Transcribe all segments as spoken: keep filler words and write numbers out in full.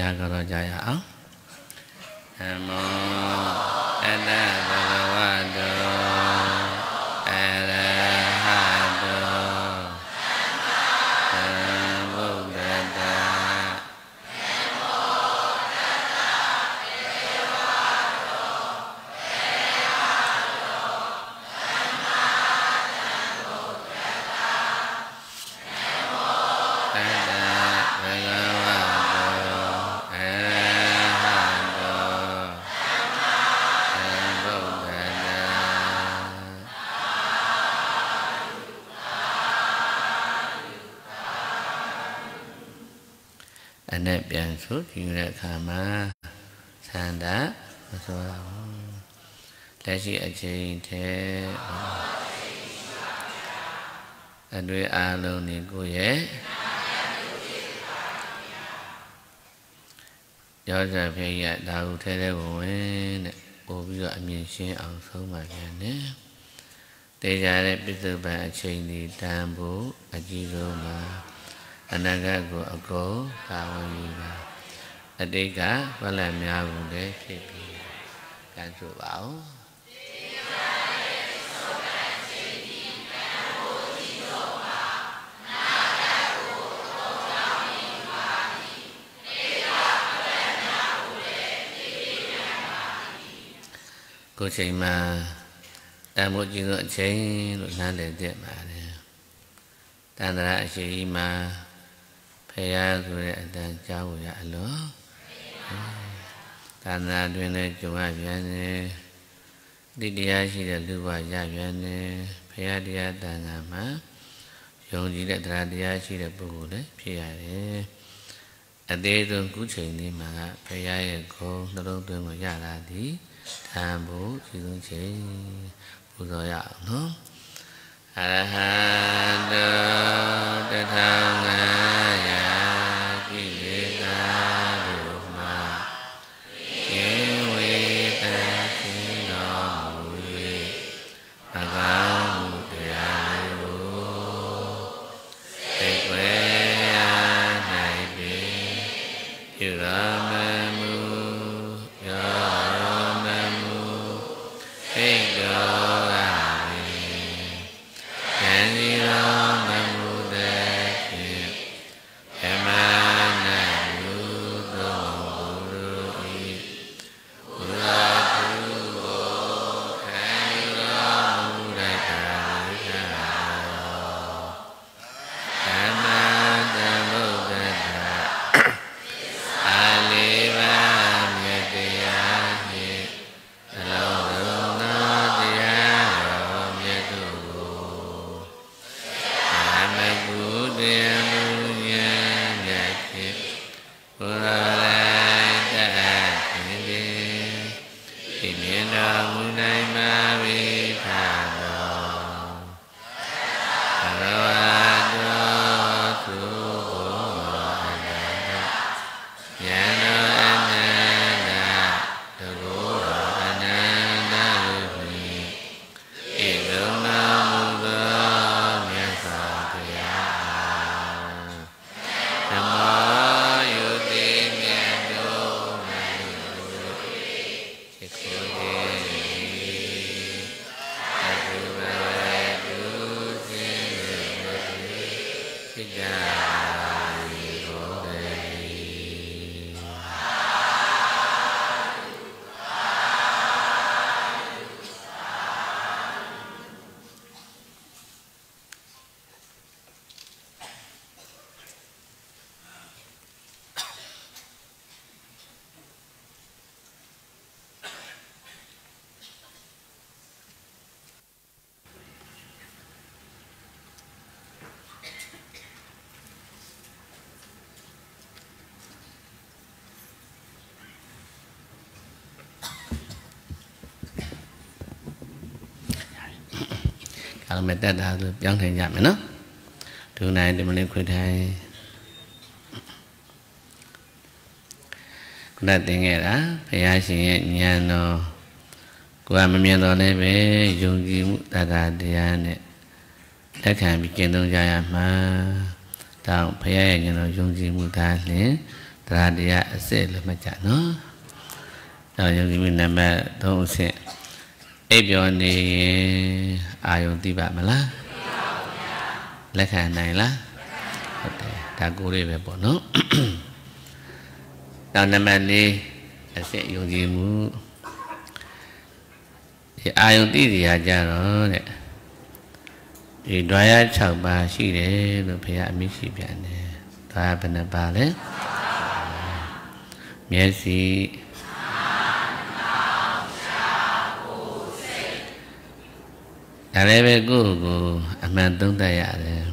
တရားကြောကြရအောင်နမောတတဗုဒ္ဓဝတ္တောအရဟတောသမ္ဗုဒ္ဓတ္တနဲ့ပြန်ဆိုကြည့်တဲ့အခါမှာသန္တာမဆိုရဘူးလက်ရှိအချိန်ထဲအတွေ့အလုံးနေကိုရဲ့ရောစဖေးရဒါဟုထဲထဲဝင်ဝင်တဲ့ပို့ပြီးတော့အမြင်ရှင်းအောင်ဆုံးပါပြန်တယ်တေချာတဲ့ပြစ္ဆုတ်ပံအချိန်ဒီတန်ဖို့အကြည့်ဆုံးမှာအနာဂတ်ကိုအကုန်ကာဝေးယူပါအတိတ်ကဝလတ်များကိုလည်းဖြစ်ပြီးကံဆိုပါဦးကိုယ်ချိန်မှာတန်ဖို့ကြီးဆုံးအချိန်လို့နားလည်တတ်ပါတယ်တန်ត្រာအရှိကြီးမှာဖရာဆိုတဲ့အတန်ကြားဖို့ရအလို့တန်ត្រာတွင်လည်းကြုံရပြန်တယ်တိတရားရှိတဲ့လူဘရပြန်တယ်ဖရာတရားတန်ခါမှာယုံကြည်တဲ့တရားတရားရှိတဲ့ပုဂ္ဂိုလ်လည်းဖြစ်ရတယ်အသေးဆုံးခုချိန်လေးမှာဖရာရဲ့ဂုဏ်နှလုံးသွင်းကိုရလာသည်တန်ဖို့ရှိဆုံးချိန်ပူဇော်ရအောင်နော်အရဟတောတထာဂယကိလေသာတို့မှာကျေဝေတသိတော်မူ၍အကောင်းမှုတရားတို့သိွယ်ရနိုင်ပြီပြုတော်မမူရောမမူသိတော်အလုံးမဲ့တက်တာဆိုပြောင်းထိုင်ကြမယ်နော်ဒုနိုင်ဒီမလေးခွေထိုင်ခုနတင်ခဲ့တာဘုရားရှင်ရဲ့ဉာဏ်တော်ကိုယ်ကမမြင်တော့လည်းပဲယုံကြည်မှုတရားတရားနဲ့လက်ခံပြီးကျင့်သုံးကြရမှာတောင်းဘုရားရဲ့ဉာဏ်တော်ယုံကြည်မှုသားနဲ့တရာတရားအစစ်လည်းမှတ်ကြနော်တော့ယုံကြည်မှုနံပါတ်သုံးဆင့်အိပ်ပျော်နေရင်အာယုံသိပါမလားလက်ခံနိုင်လားဟုတ်တယ်ဒါကိုလေးပဲပေါ့နော်နောက်နံပါတ်လေးအစစ်ယုံကြည်မှုဒီအာယုံသိစီရကြတော့တဲ့ဒီဓာရ၆ပါးရှိတယ်လို့ဘုရားအမိရှိပြန်တယ်ဓာရဘယ်နှပါလဲမျက်စိဒါလည်းပဲကိုယ့်ကိုအမှန်သုံးသပ်ရတယ်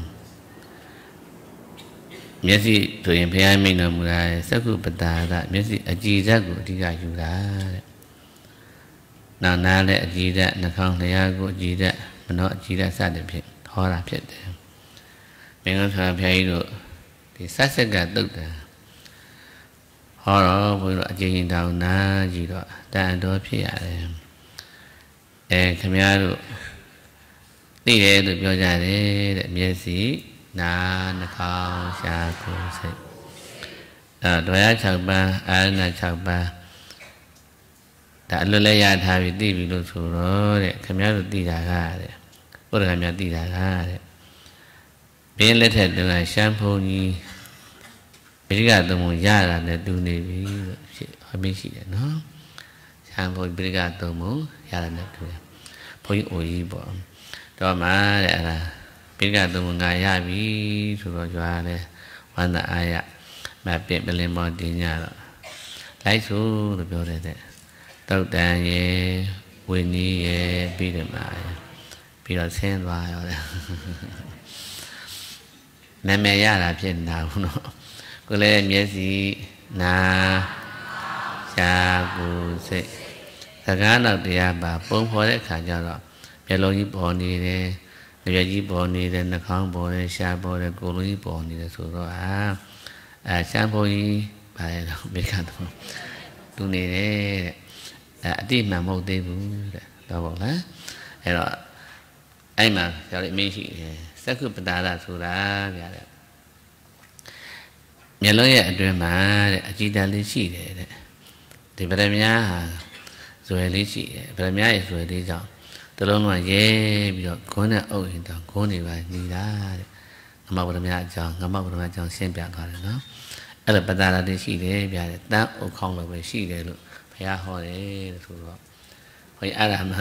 မျက်စိဆိုရင်ဘုရားမိန့်တော်မူတာစက္ခုပတာကမျက်စိအကြည်ဓာတ်ကိုအဓိကယူတာတဲ့နောက်နားလည်းအကြည်ဓာတ်နှာခေါင်းလျှာကိုအကြည်ဓာတ်မနောအကြည်ဓာတ်စသဖြင့်ဟောတာဖြစ်တယ်မင်းတို့ဆရာဘုရားကြီးတို့ဒီစက်စက်ကတုတ်တယ်ဟောတော့ဘုရားအကျဉ်းတောင်နာကြည့်တော့တန်တော်ဖြစ်ရတယ်အဲခင်ဗျားတို့သိတယ်လို့ပြောကြတယ်တဲ့မျက်စိနားနှာခေါင်းရှားကိုယ်စိတ်အဲဓာရ၆ပါးအာရဏ၆ပါးဒါအလွတ်လဲရထားပြီးသိပြီလို့ဆိုတော့တဲ့ခင်ဗျားတို့သိတာကတဲ့ဘုရားခင်ဗျားသိတာကတဲ့ဘင်းလက်ထက်တုန်းကရှမ်းဖုန်ကြီးပိဋကသုံးပုံရတာနဲ့တူနေပြီလို့ဖြစ်အမိရှိတယ်နော်ရှမ်းဖုန်ပိဋကသုံးပုံရတာနဲ့တူတယ်ဘုန်းကြီးအိုကြီးပေါ့တော့မှတဲ့အဲ့ဒါပိဋကသုံးပုံငါရပြီဆိုတော့ကြွားလဲဝန္တာအာရမပင်ပလင်မောတင်ကြတော့လိုက်ဆိုလို့ပြောတယ်တဲ့တုတ်တန်ရေဝိနည်းရေပြီးတယ်မှာပြီးတော့ဆင်းသွားရောတဲ့နာမည်ရတာဖြစ်နေတာဘူးနော်ကိုလည်းမျက်စိနာရှားကိုယ်စိတ်စကားတော့တရားပါပုံဖော်တဲ့အခါကျတော့မျက်လုံးကြီးပေါ်နေတယ်၊မျက်ကြီးပေါ်နေတယ်၊နှာခေါင်းပေါ်တယ်၊ရှားပေါ်တယ်၊ကိုယ်လုံးကြီးပေါ်နေတယ်ဆိုတော့အာအဲရှမ်းဘုန်းကြီးပါလေတော့မိကတော့သူနေတယ်တဲ့အဲအတိမှန်မဟုတ်သေးဘူးတဲ့တော့ပေါ့လားအဲ့တော့အဲ့မှာဆရာလေးအမေးရှိတယ်စက္ခုပတာရဆိုတာဗျာတဲ့မျက်လုံးရဲ့အတွင်းမှာတဲ့အကြည်ဓာတ်လေးရှိတယ်တဲ့ဒီဗရမ ्या ဟာဇွဲလေးရှိတယ်ဗရမ ्या ရဲ့ဇွဲလေးကြောင့်တလုံးလုံးရဲပြီးတော့ခွန်းနဲ့အုပ်ရင်တော့ခွန်းနေပါနေတာတဲ့ငမောဗရမ ्या အကြောင်းငမောဗရမ ्या အကြောင်းရှင်းပြသွားတယ်နော်အဲ့ဒါပတာရလေးရှိတယ်ဗျာတဲ့တန်းအုပ်ခေါင်းလိုပဲရှိတယ်လို့ဘုရားဟောတယ်လို့ဆိုတော့ဘုရားအဲ့ဒါမှ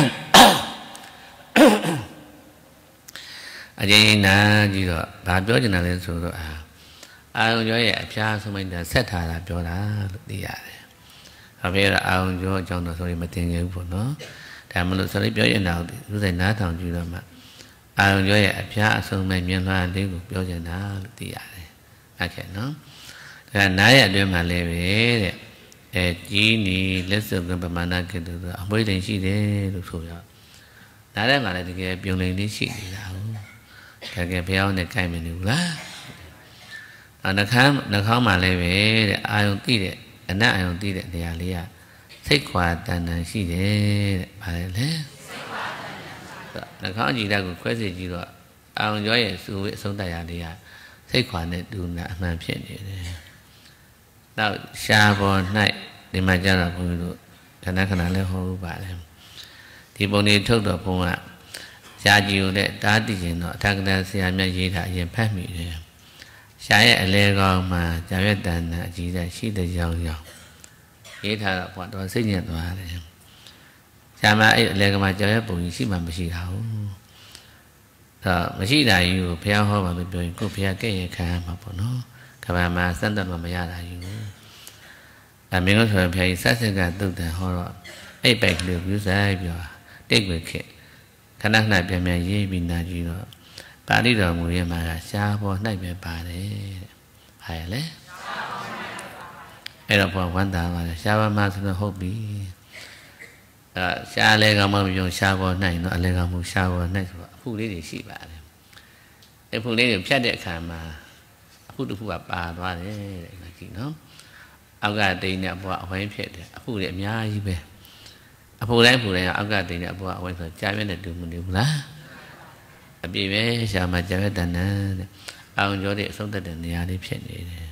အကျဉ်းနာကြည့်တော့ဘာပြောချင်တာလဲဆိုတော့အာအာယုံကျော်ရဲ့အဖျားဆုံးမိတ်တာဆက်ထားတာပြောတာလို့သိရတယ်။ဒါပေမဲ့အာယုံကျော်အကြောင်းတော့ဆိုရင်မတင်ကြဘူးပေါ့နော်။ဒါမလို့ဆိုရင်ပြောရင်တော့သူစိတ်နားထောင်ကြည့်တော့မှအာယုံကျော်ရဲ့အဖျားအဆုံးမိတ်မြင်လာလေးကိုပြောချင်တာလို့သိရတယ်။ဟုတ်ကဲ့နော်။ဒါနားရဲ့အတွင်းမှာလည်းပဲတဲ့အဲကြီးနီလက်စုပ်ကပမာဏကတည်းကအမွှေးတင်ရှိတယ်လို့ဆိုရ။ဒါလည်းမှလည်းတကယ်ပြုံလိမ်လေးရှိနေတာဟုတ်။တကယ်ဘုရားနဲ့ကြိုက်မနေဘူးလား။နှာခေါင်းနှာခေါင်းမှာလည်းပဲတဲ့အာယုံသိတဲ့အနတ်အာယုံသိတဲ့နေရာလေးကစိတ်ခွာတန်တန်ရှိတယ်တဲ့။ဘာလဲလဲစိတ်ခွာတန်တန်နှာခေါင်းကြည်ဓာတ်ကိုခွဲစိတ်ကြည့်တော့အာယုံကျော်ရဲ့စုဝေးအဆုံးတရားလေးကစိတ်ခွာနဲ့တူနာအမှန်ဖြစ်နေတယ်။နောက်ရှားပေါ်၌ဒီမှာကျတော့ဘုန်းကြီးတို့ခဏခဏလည်းဟောဥပါလေ။ဒီပုံလေးထုတ်တော့ဘုန်းကရှားကြည့်ဦးတဲ့တားတည်ရင်တော့အထက်ကတည်းဆရာမြတ်ရေးတာအရင်ဖတ်မိတယ်။ရှားရဲ့အလဲကောင်းမှာဇာဝတ္တန်အကြီးတဲ့ရှိတဲ့ကြောင်ကြောင်ရေးထားတော့ဘာတော့စိတ်ညစ်သွားတယ်။ရှားမအဲ့အလဲကမှာကြောင်ရဲ့ပုံကြီးရှိမှမရှိတာဘူး။ဒါမရှိတာကြီးကိုဘုရားဟောပါလို့ပြောရင်ကိုဘုရားကဲ့ရဲ့ခံရမှာပေါ့နော်။ကဘာမှာစံတတ်မှမရတာကြီးဘူး။အမင်းတို့ဆိုရင်ဘုရားကြီးဆက်ဆက်ကတုတ်တယ်ဟောတော့အဲ့ပိုက်ကလေးကိုစားပြောတိတ်ွယ်ခဲ့ခဏခဏပြန်ပြန်ရေးပြီးနာကြည့်တော့ပါဠိတော်မူရဲ့မှာရှားပေါ်၌ပဲပါတယ်တဲ့။ဟာရလေ။အဲ့တော့ဘောဝန္တာပါလေရှားပါမှဆိုတော့ဟုတ်ပြီ။အဲရှားလဲကောင်မပြောရှားပေါ်၌နော်အလဲကောင်မူရှားပေါ်၌ဆိုတော့အဖုလေးတွေရှိပါတယ်။အဲ့ဖုလေးတွေဖြတ်တဲ့အခါမှာအဖုတစ်ခုကပါသွားတယ်တဲ့။ကြည့်နော်။အောက်ကတိန်နဲ့ဘောအဝိုင်းဖြစ်တယ်အဖုတွေအများကြီးပဲ။အဖိုးတိုင်းဖိုးတိုင်းအောက်ကတိန်တဲ့အပေါ်အဝိုင်းဆိုကြာပြည့်နဲ့တူမနေဘူးလားအပြည့်ပဲရှာမှာကြာပြည့်တန်တဲ့အောင်ကျော်တွေအဆုံးသက်တဲ့နေရာလေးဖြစ်နေတယ်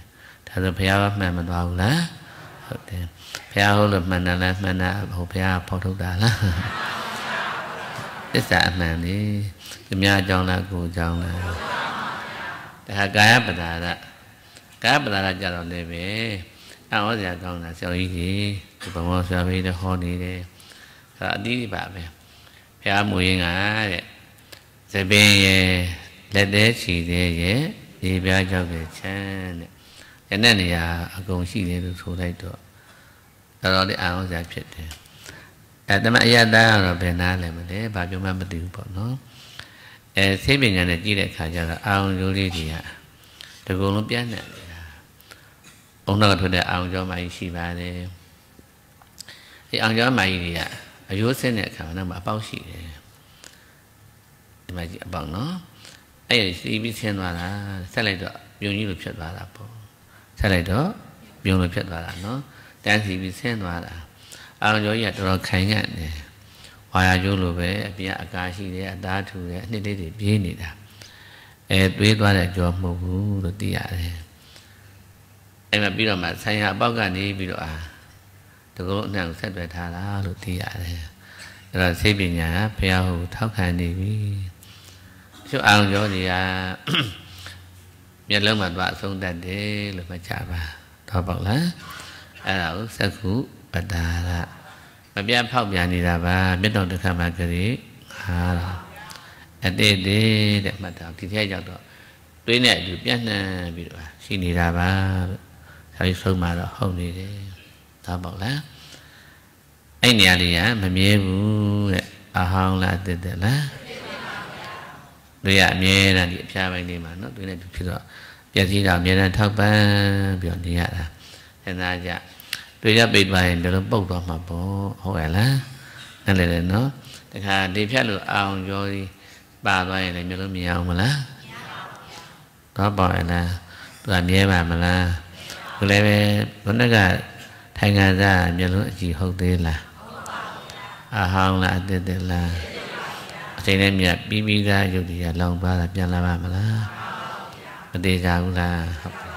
ဒါဆိုဘုရားမှန်မသွားဘူးလားဟုတ်တယ်ဘုရားဟုတ်လို့မှန်တယ်လားမှန်တာဟိုဘုရားဖော်ထုတ်တာလားသစ္စာအမှန်လေသူများအကြောင်းလားကိုယ်အကြောင်းလားဒါကာယပဒါရကာယပဒါရကြတော့လည်းပဲအော်စရာကောင်းတာဆရာကြီးကြီးဒီဘမောဆရာကြီးတွေဟောနေတယ်အဲအတိပါပဲဘုရားမူရင်းကတဲ့သပင်ရဲ့လက်သေးချီသေးရဲ့ဒီပြားကြောက်တဲ့ချမ်းတဲ့ယနေ့နေရာအကုန်ရှိတယ်လို့ဆိုလိုက်တော့တော်တော်လေးအောင်စရာဖြစ်တယ်အဲတမအယတကတော့ဘယ်နာလဲမလဲဘာပြောမှမသိဘူးပေါ့နော်အဲသိပညာနဲ့ကြည့်တဲ့အခါကျတော့အာရုံရိုးလေးတွေကဒီကုံလုံးပြန့်နေတယ်အုံတော့ထွက်တဲ့အာရုံကြောမကြီးရှိပါတယ်ဒီအာရုံကြောမကြီးတွေကအယိုးဆင်းတဲ့အခါမှာအပေါက်ရှိတယ်ဒီမှာကြီးအပေါက်နော်အဲ့ဒီစီးပြီးဆင်းသွားတာဆက်လိုက်တော့ပြုံကြီးလိုဖြစ်သွားတာပေါ့ဆက်လိုက်တော့ပြုံလိုဖြစ်သွားတာနော်တန်းစီပြီးဆင်းသွားတာအာရုံကြောကြီးကတော်တော်ခိုင်ငတ်နေဝါယာကျိုးလိုပဲအပြင်အကားရှိတယ်အသားထူတယ်အနှစ်လေးတွေပြေးနေတာအဲတွေးသွားတဲ့ကြောမဟုတ်ဘူးလို့သိရတယ်အဲ့မှာပြီးတော့မှဆိုင်ရာအပေါက်ကနေပြီးတော့အာတကူအနှံ့ကိုဆက်သွယ်ထားတာလို့သိရတယ်အဲ့တော့စိတ်ပညာကဘုရားဟောထောက်ခံနေပြီကျုပ်အောင်ကျော်တွေကမျက်လုံးမှာသွားအဆုံးတတ်တယ်လို့မှတ်ကြပါတော့ပေါ့လားအဲ့ဒါကိုသက္ခုပတ္တာရမပြတ်ဖောက်ပြန်နေတာပါမြတ်တော်တစ်ခါမှကြည်ဟာအတိတ်တဲ့မှတ်တာဒီထက်ရောက်တော့တွေးနေအတူပြန့်နှံ့ပြီးတော့ရှိနေတာပါလို့ဆောင်းဆုံးမှာတော့ဟုတ်နေတယ်တော့ပေါ့လားအဲ့နေရာလေးကမမြဲဘူးတဲ့အဟောင်းလားတက်တက်လားတွေရအမြဲတမ်းဒီအဖျားပိုင်းလေးမှာနော်တွေနဲ့ဖြစ်တော့ပြည့်စည်တာအမြဲတမ်းထောက်ပံ့ပြီးတော့နေရတာစဉ်းစားကြတွေရပိတ်သွားရင်ဒီလိုပုတ်သွားမှာပေါ့ဟုတ်ရဲ့လားนั่นလေလေနော်တခါဒီဖြတ်လို့အောင်ကြောကြီးပါသွားရင်လည်းမျိုးလုံးမြင်အောင်မလားမရပါဘူးတော့ပေါ့ရဲ့လားသူကမြဲပါမလားသူလည်းပဲဘုန်းကထိုင်ခံစားမျိုးလုံးအကြည့်ဟုတ်သေးလားဟုတ်ပါဘူးအဟောင်းလားအတက်တက်လားအချိန်နဲ့မြတ်ပြီးပြီးသားရုပ်တရားလောင်သွားတာပြန်လာပါမလားမသေးကြဘူးလားဟုတ်ပါ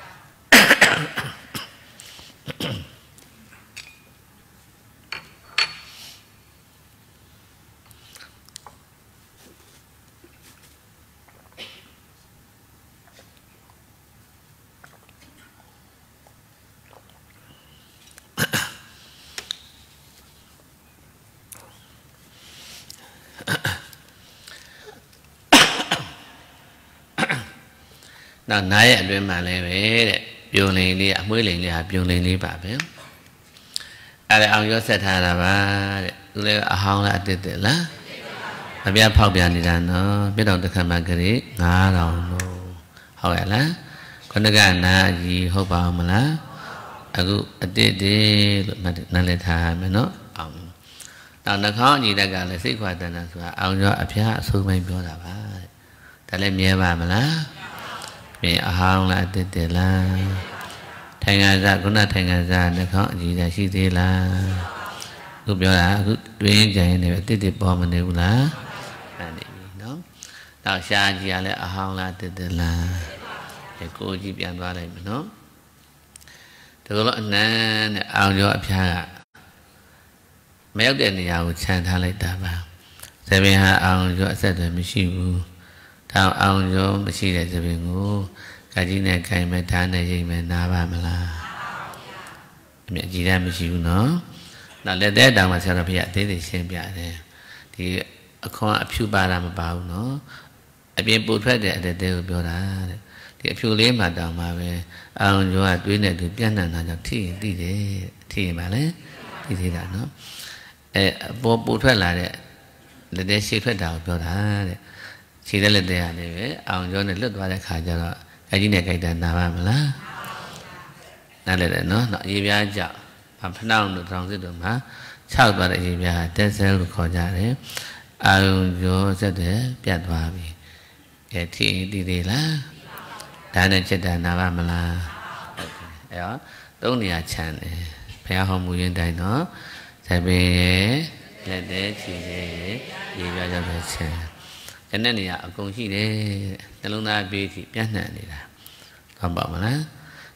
နောက်နားရဲ့အတွင်းမှာလည်းပဲတဲ့ပြုံလိန်လေးအမွှေးလိန်လေးဟာပြုံလိန်လေးပါပဲအဲ့ဒါအောင်ရောဆက်ထားတာပါတဲ့သူလည်းအဟောင်းလားအတက်တက်လားမပြတ်ဖောက်ပြန်နေတာနော်ပြတ်တော်တစ်ခါမှကြိငါးတောင်လို့ဟုတ်ရဲ့လားခုနကနာကြီးဟုတ်ပါမလားအခုအတက်တက်လို့နားလည်ထားမယ်နော်အောင်နောက်နှာခေါင်းညီတက်ကလည်းစိတ်ခွာတန်တာဆိုတာအောင်ရောအဖျားအဆိုးပိုင်းပြောတာပါတဲ့ဒါလည်းမြဲပါမလားအဟောင်းလားအတက်တက်လားထိုင်ခံစားခုနထိုင်ခံစားနှာခေါင်းအကြည့်တာရှိသေးလားအခုပြောတာအခုတွင်းကြရင်လည်းအတက်တက်ပေါ်မနေဘူးလားအဲ့နေပြီနော်နောက်ရှားကြည့်ရလဲအဟောင်းလားအတက်တက်လားကိုကြည့်ပြန်သွားလိုက်မယ်နော်ဒါကလည်းအနမ်းနဲ့အောင်ရောအဖျားကမရောက်တဲ့နေရာကိုခြံထားလိုက်တာပါသဘင်ဟာအောင်ရောအဆက်အသွယ်မရှိဘူးတောင်အောင်ရောမရှိတဲ့သဘင်ကိုကာကြီးနဲ့ခိုင်မဲ့ဓာတ်နဲ့ရိပ်မဲ့နားပါမလားအမြဲကြည်ရမရှိဘူးနော်နောက်လက်သေးတောင်မှာဆရာတော်ဘုရားအသေးသေးရှင်းပြတယ်ဒီအခွန်အဖြူပါတာမပါဘူးနော်အပြင်ပူထွက်တဲ့အသေးသေးကိုပြောတာတဲ့ဒီအဖြူလေးမှတောင်မှာပဲအောင်ရောကတွေးနေသူပြန့်နှံ့တာကြောင့်ထိရင်သိတယ်ထိရင်ပါလေသိသေးတာနော်အဲပေါ်ပူထွက်လာတဲ့လက်သေးရှေ့ထွက်တာကိုပြောတာတဲ့ခြေလက်လက်တဲ့ရတယ်ပဲအောင်ကျော်နဲ့လွတ်သွားတဲ့ခါကျတော့အကြီးနဲ့ကြိုက်တာနာပါမလားနားလဲတယ်နော်အရေးပြားကြောက်ဖနှောင်းတို့တောင်စစ်တို့မှာခြောက်သွားတဲ့အရေးပြားတက်ဆဲလို့ခေါ်ကြတယ်အောင်ကျော်ဆက်တယ်ပြတ်သွားပြီအဲထိတည်သေးလားဒါနဲ့ချက်တာနာပါမလားအဲတော့သုံးနေရာခြံတယ်ဘုရားဟောမူရင်းတိုင်းနော်ဇပင်ရဲ့လက်သေးခြေရဲ့ရေးပြားကြောက်တဲ့ခြံကျန်တဲ့နေရာအကုန်ရှိတယ်နှလုံးသားဘေးထိပြန့်နှံ့နေတာဟုတ်ပါမလား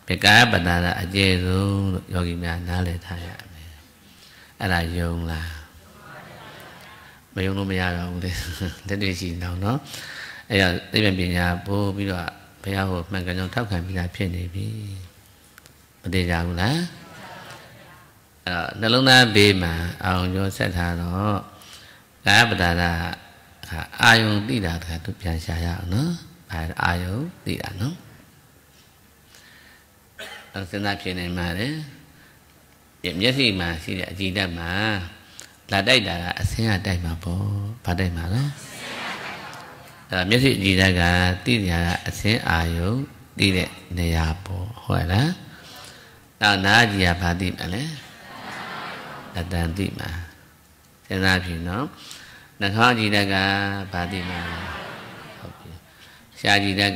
ဘေကာယပတ္တာရအကျေဆုံးလို့ယောဂီများနားလည်ထားရမယ်အဲ့ဒါယုံလားမယုံလို့မရတော့ဘူးလေလက်တွေ့ရှိအောင်နော်အဲ့ဒါသိပ္ပံပညာပို့ပြီးတော့ဘုရားဟောမှန်ကန်ကြောင်းထောက်ခံပြီးသားဖြစ်နေပြီမတည်ကြဘူးလားအဲ့တော့နှလုံးသားဘေးမှာအောင်ကျော်ဆက်ထားတော့ကာယပတ္တာရအာယုံသိတာတခါသူပြန်ရှာရအောင်နော်ဘာအာယုံသိတာနော်အဲ့စဉ်းစားဖြစ်နေမှာလေမျက်စိမှာရှိတဲ့အကြည့်ဓာတ်မှာလာတိုက်တာကအဆင်းရတိုက်မှာပေါ့ဘာတိုက်မှာလဲအဲ့မျက်စိအကြည့်ဓာတ်ကသိကြတာအဆင်းအာယုံသိတဲ့နေရာပေါ့ဟုတ်လားနောက်နားကြည့်ရဘာသိမှာလဲအတန်သိမှာစဉ်းစားဖြစ်နော်နှာခေါင်းကြည့်ဓာတ်ကဘာသိမှာဟုတ်ပြီရှားကြည့်ဓာတ်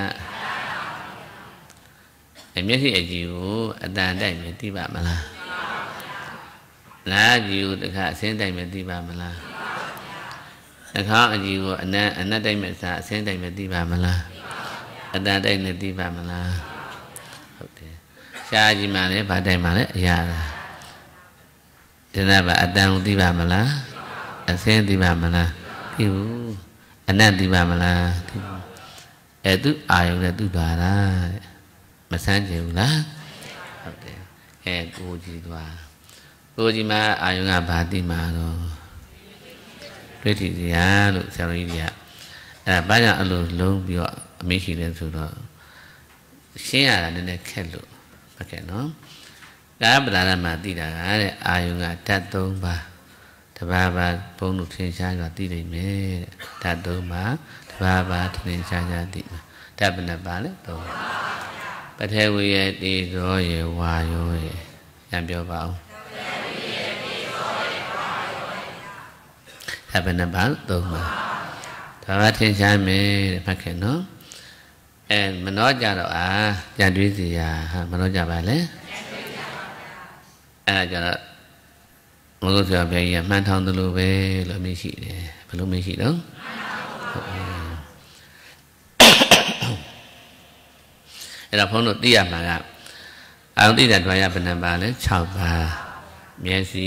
ကအမျက်စိအကြည့်ကိုအတန်တိုက်မယ်သိပါမလားနားကြည့်ကိုတခါအဆင်းတိုက်မယ်သိပါမလားနှာခေါင်းအကြည့်ကိုအနံ့အနက်တိုက်မယ်စားအဆင်းတိုက်မယ်သိပါမလားအတန်တိုက်မယ်သိပါမလားဟုတ်တယ်ရှားကြည့်မှလည်းဘာတိုက်မှလည်းအရာလားဒီနေ့ပါအတန်ကိုသိပါမလားအဆင်းသိပါမလားသိဘူးအနတ်သိပါမလားသိဘူးအဲသူအာယုံနဲ့သူပါလားမဆန်းကျင်ဘူးလားဟုတ်တယ်အဲကိုကြည့်သွားကိုကြည့်မှအာယုံကဘာသိမှာတော့တွေ့ထီစရာလို့ဆရာတော်ကြီးတွေကအဲဘာကြောင့်အဲ့လိုလုံးပြီးတော့အမေးရှိလဲဆိုတော့ရှင်းရတာနည်းနည်းခက်လို့ဟုတ်ကဲ့နော်ကာယပတ္တာရမှာသိတာကတဲ့အာယုံကဓာတ်၃ပါးတဘာဘာဘုံတို့ထင်ရှားကြသိနိုင်မယ်ဓာတ်၃ပါးတဘာဘာထင်ရှားကြသိမှာဓာတ်ဘယ်နှပါလဲ၃ပထေဝီရဲ့တေဇောရဲ့ဝါယောရဲ့ပြန်ပြောပါဦးဓာတ်ဘယ်နှပါ၃ပါဒါကထင်ရှားမယ်တဲ့မှတ်ခဲ့နော်အဲမနှောကြတော့အာကြံတွေးစီရာဟာမနှောကြပါလေအဲဒါကြတော့မလို့ဆိုဘယ်ကြီးမှန်ထောင်တယ်လို့ပဲလို့အမေရှိတယ်ဘယ်လိုမရှိတော့အဲ့ဒါဘုန်းတို့သိရမှာကအာရုံသိတဲ့ द्वार ဘယ်နှပါလဲ၆ပါးမျက်စိ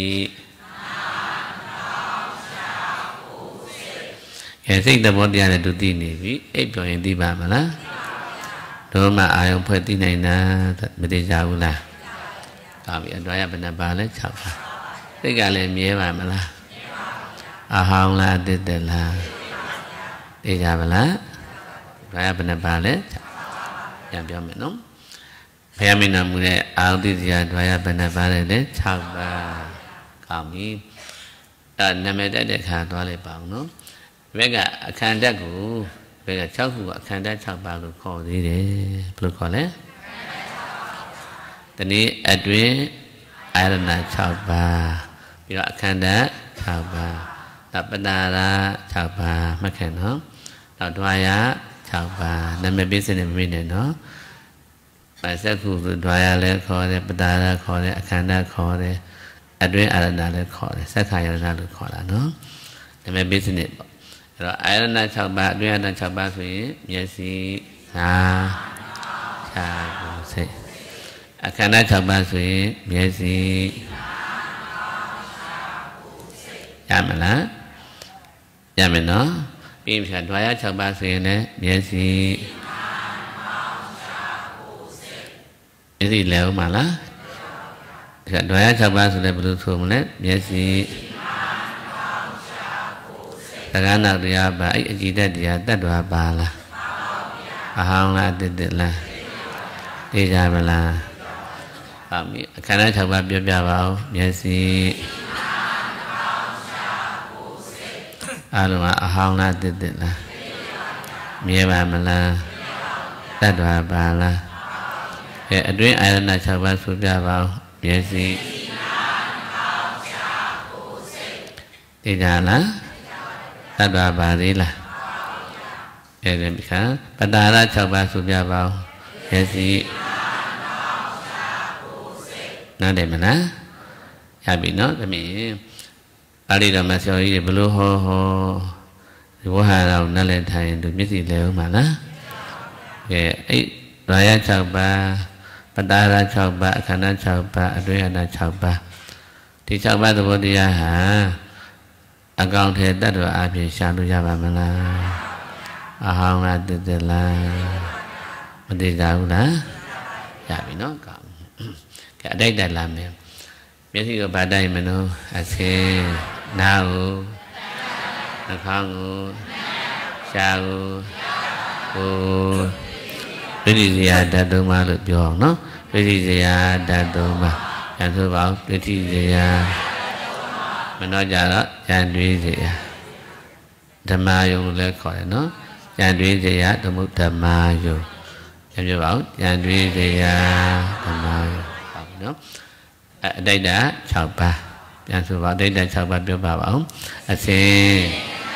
ရဲ့စိတ်သဘောတရားနဲ့သူသိနေပြီအိပ်ပြောရင်သိပါမလားတို့မှအာယုံဖွဲ့သိနိုင်တာမသိကြဘူးလားဟုတ်ပြီ द्वार ဘယ်နှပါလဲ၆ပါးစိတ်ကလည်းမြဲပါမလားအဟောင်းလားတည်တယ်လားသိကြပါလား द्वार ဘယ်နှပါလဲပြန်ပြောမယ်နော်ဘုရားမင်းနာမူတဲ့အာရုံသိစရာ द्वार ဘယ်နှပါလဲလဲ၆ပါးကောင်းပြီအဲနာမည်တက်တဲ့ခါသွားလိုက်ပါအောင်နော်ဘက်ကအခန္ဓာကိုဘက်က၆ခုကအခန္ဓာ၆ပါးလို့ခေါ်သေးတယ်ဘယ်လိုခေါ်လဲတနည်းအတွင်းအာရဏ၆ပါးပြီးတော့အခန္ဓာ၆ပါးနောက်ပတ္တာရ၆ပါးမှတ်ခဲ့နော်နောက် द्वार ၆ပါးနာမည်ပေးစနေမမေ့နဲ့နော်မဆက်ခုဆို द्वार လည်းခေါ်တယ်ပတ္တာရခေါ်တယ်အခန္ဓာခေါ်တယ်အတွင်းအာရဏလည်းခေါ်တယ်စက္ခာယရဏလို့ခေါ်တာနော်နာမည်ပေးစနေပေါ့အဲ့တော့အာရဏ၆ပါးအတွင်းအာရဏ၆ပါးဆိုရင်မျက်စိနားခြေကိုယ်စိတ်အခန္ဓာ၆ပါးဆိုရင်မျက်စိရမလားရမယ်နော်ပြီးပြီ द्वार ၆ပါးဆိုရင်လည်းမျက်စိမျက်စိလဲဦးမလားဒါ द्वार ၆ပါးဆိုလည်းဘယ်လိုဆိုမလဲမျက်စိသက္ကနာတရားပါအဲ့အကြည့်တတ်တရားတတ်တော်ပါလားအဟောင်းလားတစ်တစ်လားသိကြမလားဟုတ်ပြီအခန္ဓာ၆ပါးပြောပြပါဦးမျက်စိအားလုံးကအဟောင်းလားတစ်တစ်လားမြဲပါမလားတတ်တော်ပါလားအဲအတွင်းအာရဏ၆ပါးဆိုပြပါဦးမျက်စိသိကြလားတတ်တော်ပါသေးလားအဲဒီခါပတ္တာရ၆ပါးဆိုပြပါဦးမျက်စိနားတယ်မလားရပြီနော်သမီးပါဠိတော်မှာဆရာကြီးဘလို့ဟောဟောဒီဝဟာရကိုနားလည်ထိုင်သူမျက်စိလဲဦးမှာလားကဲအဲ့ द्वार ၆ပါးပတာရ၆ပါးအခန္ဓာ၆ပါးအတွင်းအနာ၆ပါးဒီ၆ပါးသဘောတရားဟာအကောင်ထဲတတ်တော်အဖြစ်ရှာလို့ရပါမလားအဟောင်းကတည်တည်လားမတည်ကြဘူးလားရပြီနော်ကောင်းကဲအတိုက်တက်လာမယ်မျက်စိကိုဗာတိုက်မလို့အစင်းနားကိုနှာခေါင်းကိုရှားကိုကိုဝိရိယဓာတ်သုံးပါးလို့ပြောအောင်နော်ဝိရိယဓာတ်သုံးပါးပြန်ဆိုပါဦးဝိရိယမနှောကြတော့ဉာဏ်တွေးစရာဓမ္မယုံလည်းခေါ်တယ်နော်ဉာဏ်တွေးစရာဓမ္မဓမ္မယုံပြန်ပြောပါဦးဉာဏ်တွေးစရာဓမ္မယုံဟုတ်ပြီနော်အတိတ်ဓာတ်၆ပါးပြန်ဆိုပါအတိတ်ဓာတ်၆ပါးပြောပါပါဦးအစင်း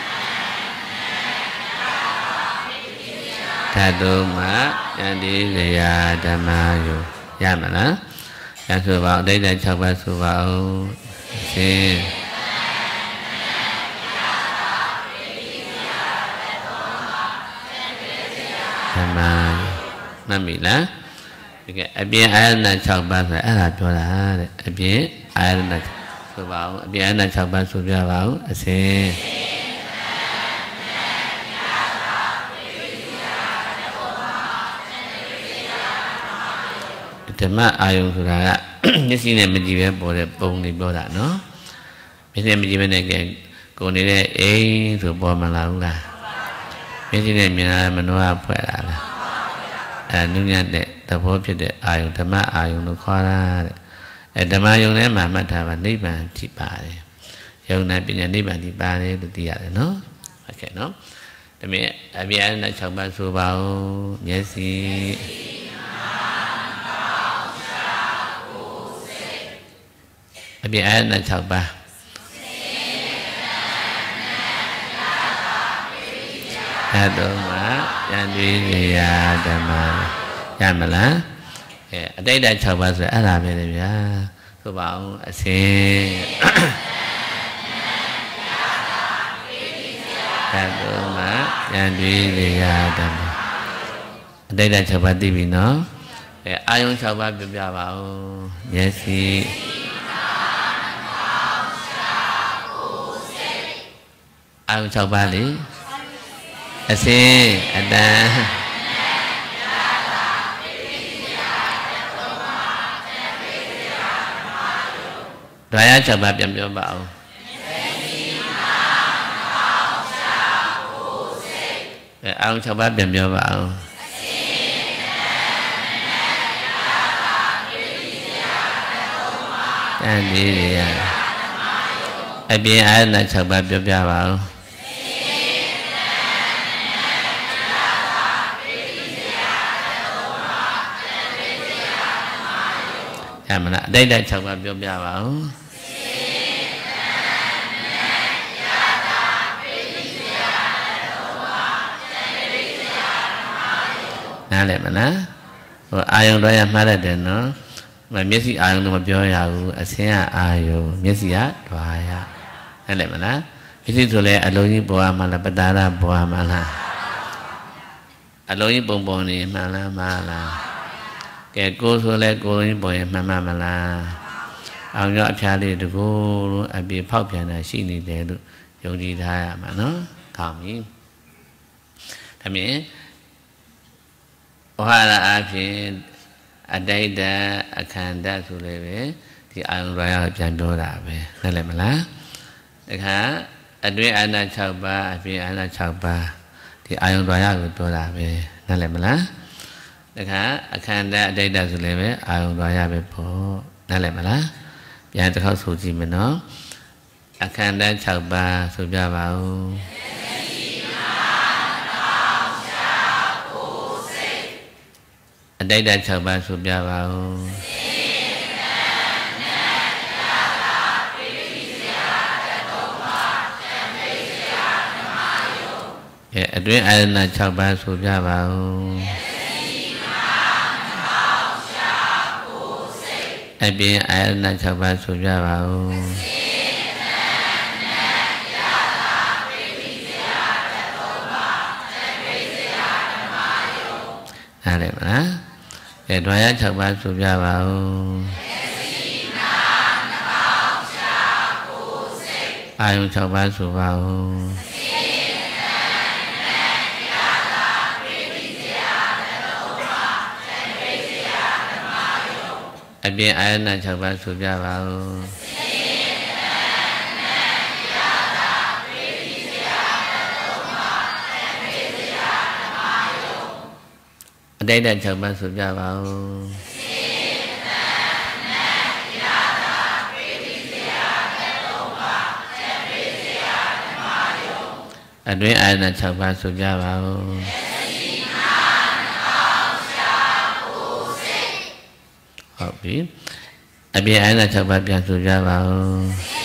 ဓာတ်သုံးပါးဉာဏ်တွေးစရာဓမ္မယုံရမလားပြန်ဆိုပါအတိတ်ဓာတ်၆ပါးဆိုပါဦးအစင်းဓမ္မမှတ်ပြီလားဒီကအပြင်အာရဏ၆ပါးဆိုအဲ့ဒါပြောတာတဲ့အပြင်အာရဏဆိုပါဦးအပြင်အာရဏ၆ပါးဆိုပြပါဦးအစဉ်ဓမ္မအာယုံဆိုတာကမျက်စိနဲ့မကြည့်ပဲပေါ်တဲ့ပုံတွေပြောတာနော်မျက်စိနဲ့မကြည့်ပဲနဲ့ကိုယ်နေတဲ့အိမ်ဆိုပေါ်မလာဘူးလားမျက်စိနဲ့မြင်လာမနှောဖွဲ့လာလားအဲနုညံ့တဲ့သဘောဖြစ်တဲ့အာယုံဓမ္မအာယုံလို့ခေါ်တာတဲ့အဲဓမ္မယုံထဲမှာမှတ်ထားပါနိဗ္ဗာန်ကြည့်ပါတယ်ယုံနာပညာနိဗ္ဗာန်ကြည့်ပါတယ်လို့သိရတယ်နော်ဟုတ်ကဲ့နော်ဒါပေမဲ့အပြည့်အစုံ၆ပါးဆိုပါဦးမျက်စိအပြည့်အစုံ၆ပါးဓာတ်တော်မှာဉာဏ်တွေးနေရဓမ္မရမလားအဲအတိတ်ဓာတ်၆ပါးဆိုအဲ့ဒါပဲလေဗျာဆိုပါအောင်အစင်းဓာတ်တော်မှာဉာဏ်တွေးနေရဓမ္မအတိတ်ဓာတ်၆ပါးသိပြီနော်အဲအာယုံ၆ပါးပြပြပါဦးမျက်စိအာယုံ၆ပါးလေအစင်းအတန်ဒွါရ၆ပါးပြန်ပြောပါဦးအဲအာယုံ၆ပါးပြန်ပြောပါဦးတန်ဒီရအပြင်အာယုံ၆ပါးပြောပြပါဦးရမလားအတိတ်ဓာတ်၆ပါးပြောပြပါဦးနားလည်မလားဟိုအာယုံတော့ရမှားတတ်တယ်နော်မျက်စိအာယုံတော့မပြောရဘူးအစင်းကအာယုံမျက်စိကဓွာရနားလည်မလားမျက်စိဆိုလဲအလုံးကြီးပေါ်ရမှာလားပတာရပေါ်ရမှာလားအလုံးကြီးပုံပုံနေမှန်လားမှားလားကဲကိုယ်ဆိုလဲကိုယ်ရင်းပေါ်ရင်မှန်မှန်မလားအောင်ရအဖျားလေးတကူလို့အပြေဖောက်ပြန်တာရှိနေတယ်လို့ယုံကြည်ထားရမှာနော်ကောင်းပြီဒါမြင်ဝဟာရအဖြစ်အတိတ်ဓာတ်အခန္ဓာဆိုလဲပဲဒီအာယုံရရပြန်ပြောတာပဲနားလည်မလားတခါအတွင်းအာဏာ၆ပါးအပြင်အာဏာ၆ပါးဒီအာယုံရရကိုပြောတာပဲနားလည်မလားတခါအခန္ဓာအတိတ်ဓာတ်ဆိုလည်းပဲအာယုံသွားရပဲပေါ့နားလည်မလားပြန်တစ်ခေါက်ဆိုကြည့်မယ်နော်အခန္ဓာ၆ပါးဆိုပြပါဦးအတိတ်ဓာတ်၆ပါးဆိုပြပါဦးအဲအတွင်းအာယုံ၆ပါးဆိုပြပါဦးအပြင်အာယုဏ၆ပါးဆိုပြပါဦးနားလည်မလားကကဲတွားရ၆ပါးဆိုပြပါဦးအာယုံ၆ပါးဆိုပါဦးအပြင်အာယနာ၆ပါးဆိုပြပါဦးအတိတ်၆ပါးဆိုပြပါဦးအတွင်းအာယနာ၆ပါးဆိုပြပါဦးဟုတ်ပြီအပြင်အာယနာ၆ပါးပြန်ဆိုပြပါဦး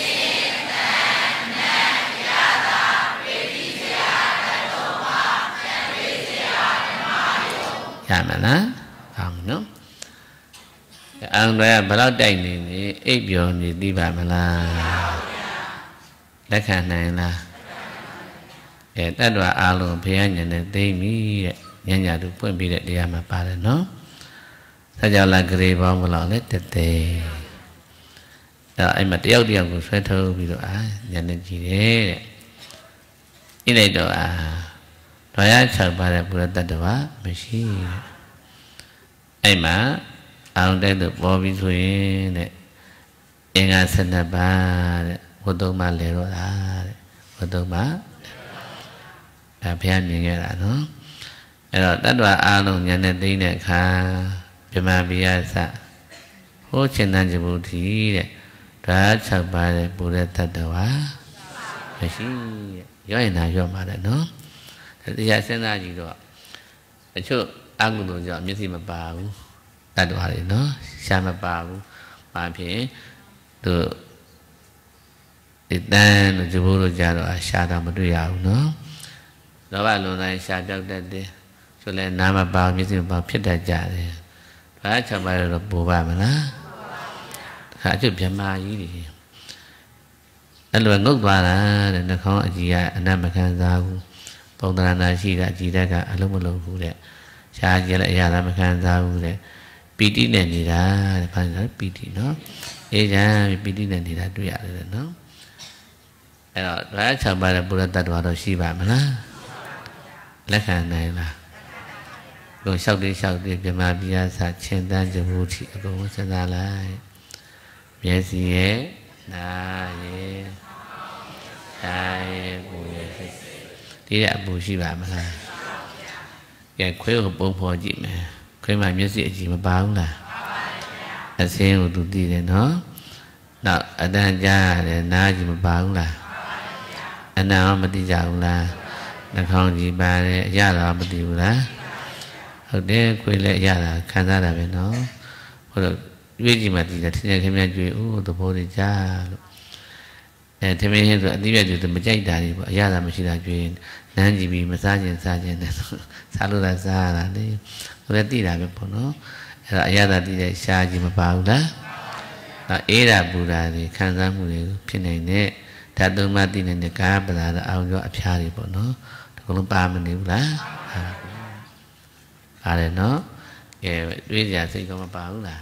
ရမလားအောင်နော်အောင်တွေကဘယ်တော့တိုက်နေနေအိပ်ပျော်နေသိပါမလားလက်ခံနိုင်လားအဲတတ္တဝအားလုံးဘုရားဉာဏ်နဲ့သိပြီတဲ့ဉာဏ်ညာသူပွင့်ပြီးတဲ့တရားမှာပါတယ်နော်ဆက်ကြောလာဂရေပေါင်းဘလောက်လဲတက်တဲ့အဲအဲ့မှာတယောက်တယောက်ကိုဆွဲထုတ်ပြီးတော့အာဉာဏ်နဲ့ကြည့်တယ်တဲ့ဣလိုက်တော့အာတွားရ၆ပါးတဲ့ဘုရားတတ္တဝမရှိတဲ့အဲ့မှာအောင်တဲ့သူပေါ်ပြီးဆိုရင်တဲ့အင်္ဂါ၁၂ပါးတဲ့ဝတ်သုံးပါးလဲတော့တာတဲ့ဝတ်သုံးပါးဒါဘုရားမြင်ခဲ့တာနော်အဲ့တော့တတ္တဝအားလုံးဉာဏ်နဲ့သိတဲ့အခါပြမပိယသဟိုးချင်တန်းကြဘူးတီတဲ့ဒါ၆ပါးတဲ့ဘုရားတတ္တဝမရှိတဲ့ရောရင်သာရောမှာတဲ့နော်တရားစဉ်းစားကြည့်တော့အချို့အကုသိုလ်ကြောင့်မျက်စိမပါဘူးတတ္တဝါတွေနော်ရှားမပါဘူးဘာဖြစ်သူဒီတန်တို့ကြဘိုးတို့ကြတော့ရှားတာမတွေ့ရဘူးနော်လောဘလွန်တိုင်းရှားပြောက်တတ်တယ်ဆိုလဲနားမပါမျက်စိမပါဖြစ်တတ်ကြတယ်ဘာ၆ပါးတော့ပိုပါမလားခါအချို့ဗြဟ္မာကြီးတွေအဲ့လိုငုတ်သွားတာတဲ့နှာခေါင်းအကြည့်ကအနတ်မခံစားဘူးပုံသဏ္ဍာန်ရှိတာကြည်တတ်ကအလုံးမလုံးဘူးတဲ့ရှားကြည့်လည်းအရာသာမခံစားဘူးတဲ့ပီတိနဲ့နေတာတဲ့ဘာလဲပီတိနော်အေးချမ်းပီတိနဲ့နေတာတွေ့ရတယ်နော်အဲ့တော့ဓာတ်၆ပါးတဲ့ဘုရားတတ္တဝါတော့ရှိပါမလားလက်ခံနိုင်လားကိုလျှောက်သေးလျှောက်သေးပြမပိယသချင်းတန်းကြမှုထီအကုန်စဉ်းစားလိုက်မျက်စိရဲ့နားရဲ့ရှားရဲ့ကိုယ်ရဲ့ဒီတဲ့အပူရှိပါမလားကဲခွေးကိုပုံဖော်ကြည့်မယ်ခွေးမှာမျက်စိအကြည့်မပါဘူးလားအစင်းကိုသူသိတယ်နော်နောက်အတန်ကြားရတယ်နားကြည့်မပါဘူးလားအနာမသိကြဘူးလားနှာခေါင်းကြည့်ပါတယ်အရသာမသိဘူးလားဟုတ်တယ်ခွေးလည်းအရသာခံစားတာပဲနော်ဟုတ်တော့ရွေးကြည့်မှသိတယ်ထင်တယ်ခင်ဗျကြွေအိုးသဘောတွေကြားလို့အဲထမင်းဟင်းဆိုအတိပြည့်သူမကြိုက်တာတွေပေါ့အရသာမရှိတာကြွေနန်းကြည့်ပြီးမစားခြင်းစားခြင်းနဲ့စားလို့သာစားရတာလေဟိုလည်းသိတာပဲပေါ့နော်အဲ့ဒါအရသာသိတဲ့ရှားကြည့်မပါဘူးလားနောက်အေးတာပူတာတွေခံစားမှုတွေဖြစ်နေတဲ့ဓာတ်သုံးပါးသိနေတဲ့ကာယပဒါရအောင်ကျော်အဖျားတွေပေါ့နော်ဒီကုလုံးပါမနေဘူးလားပါတယ်နော်ကဲတွေးကြစိတ်ကမပါဘူးလား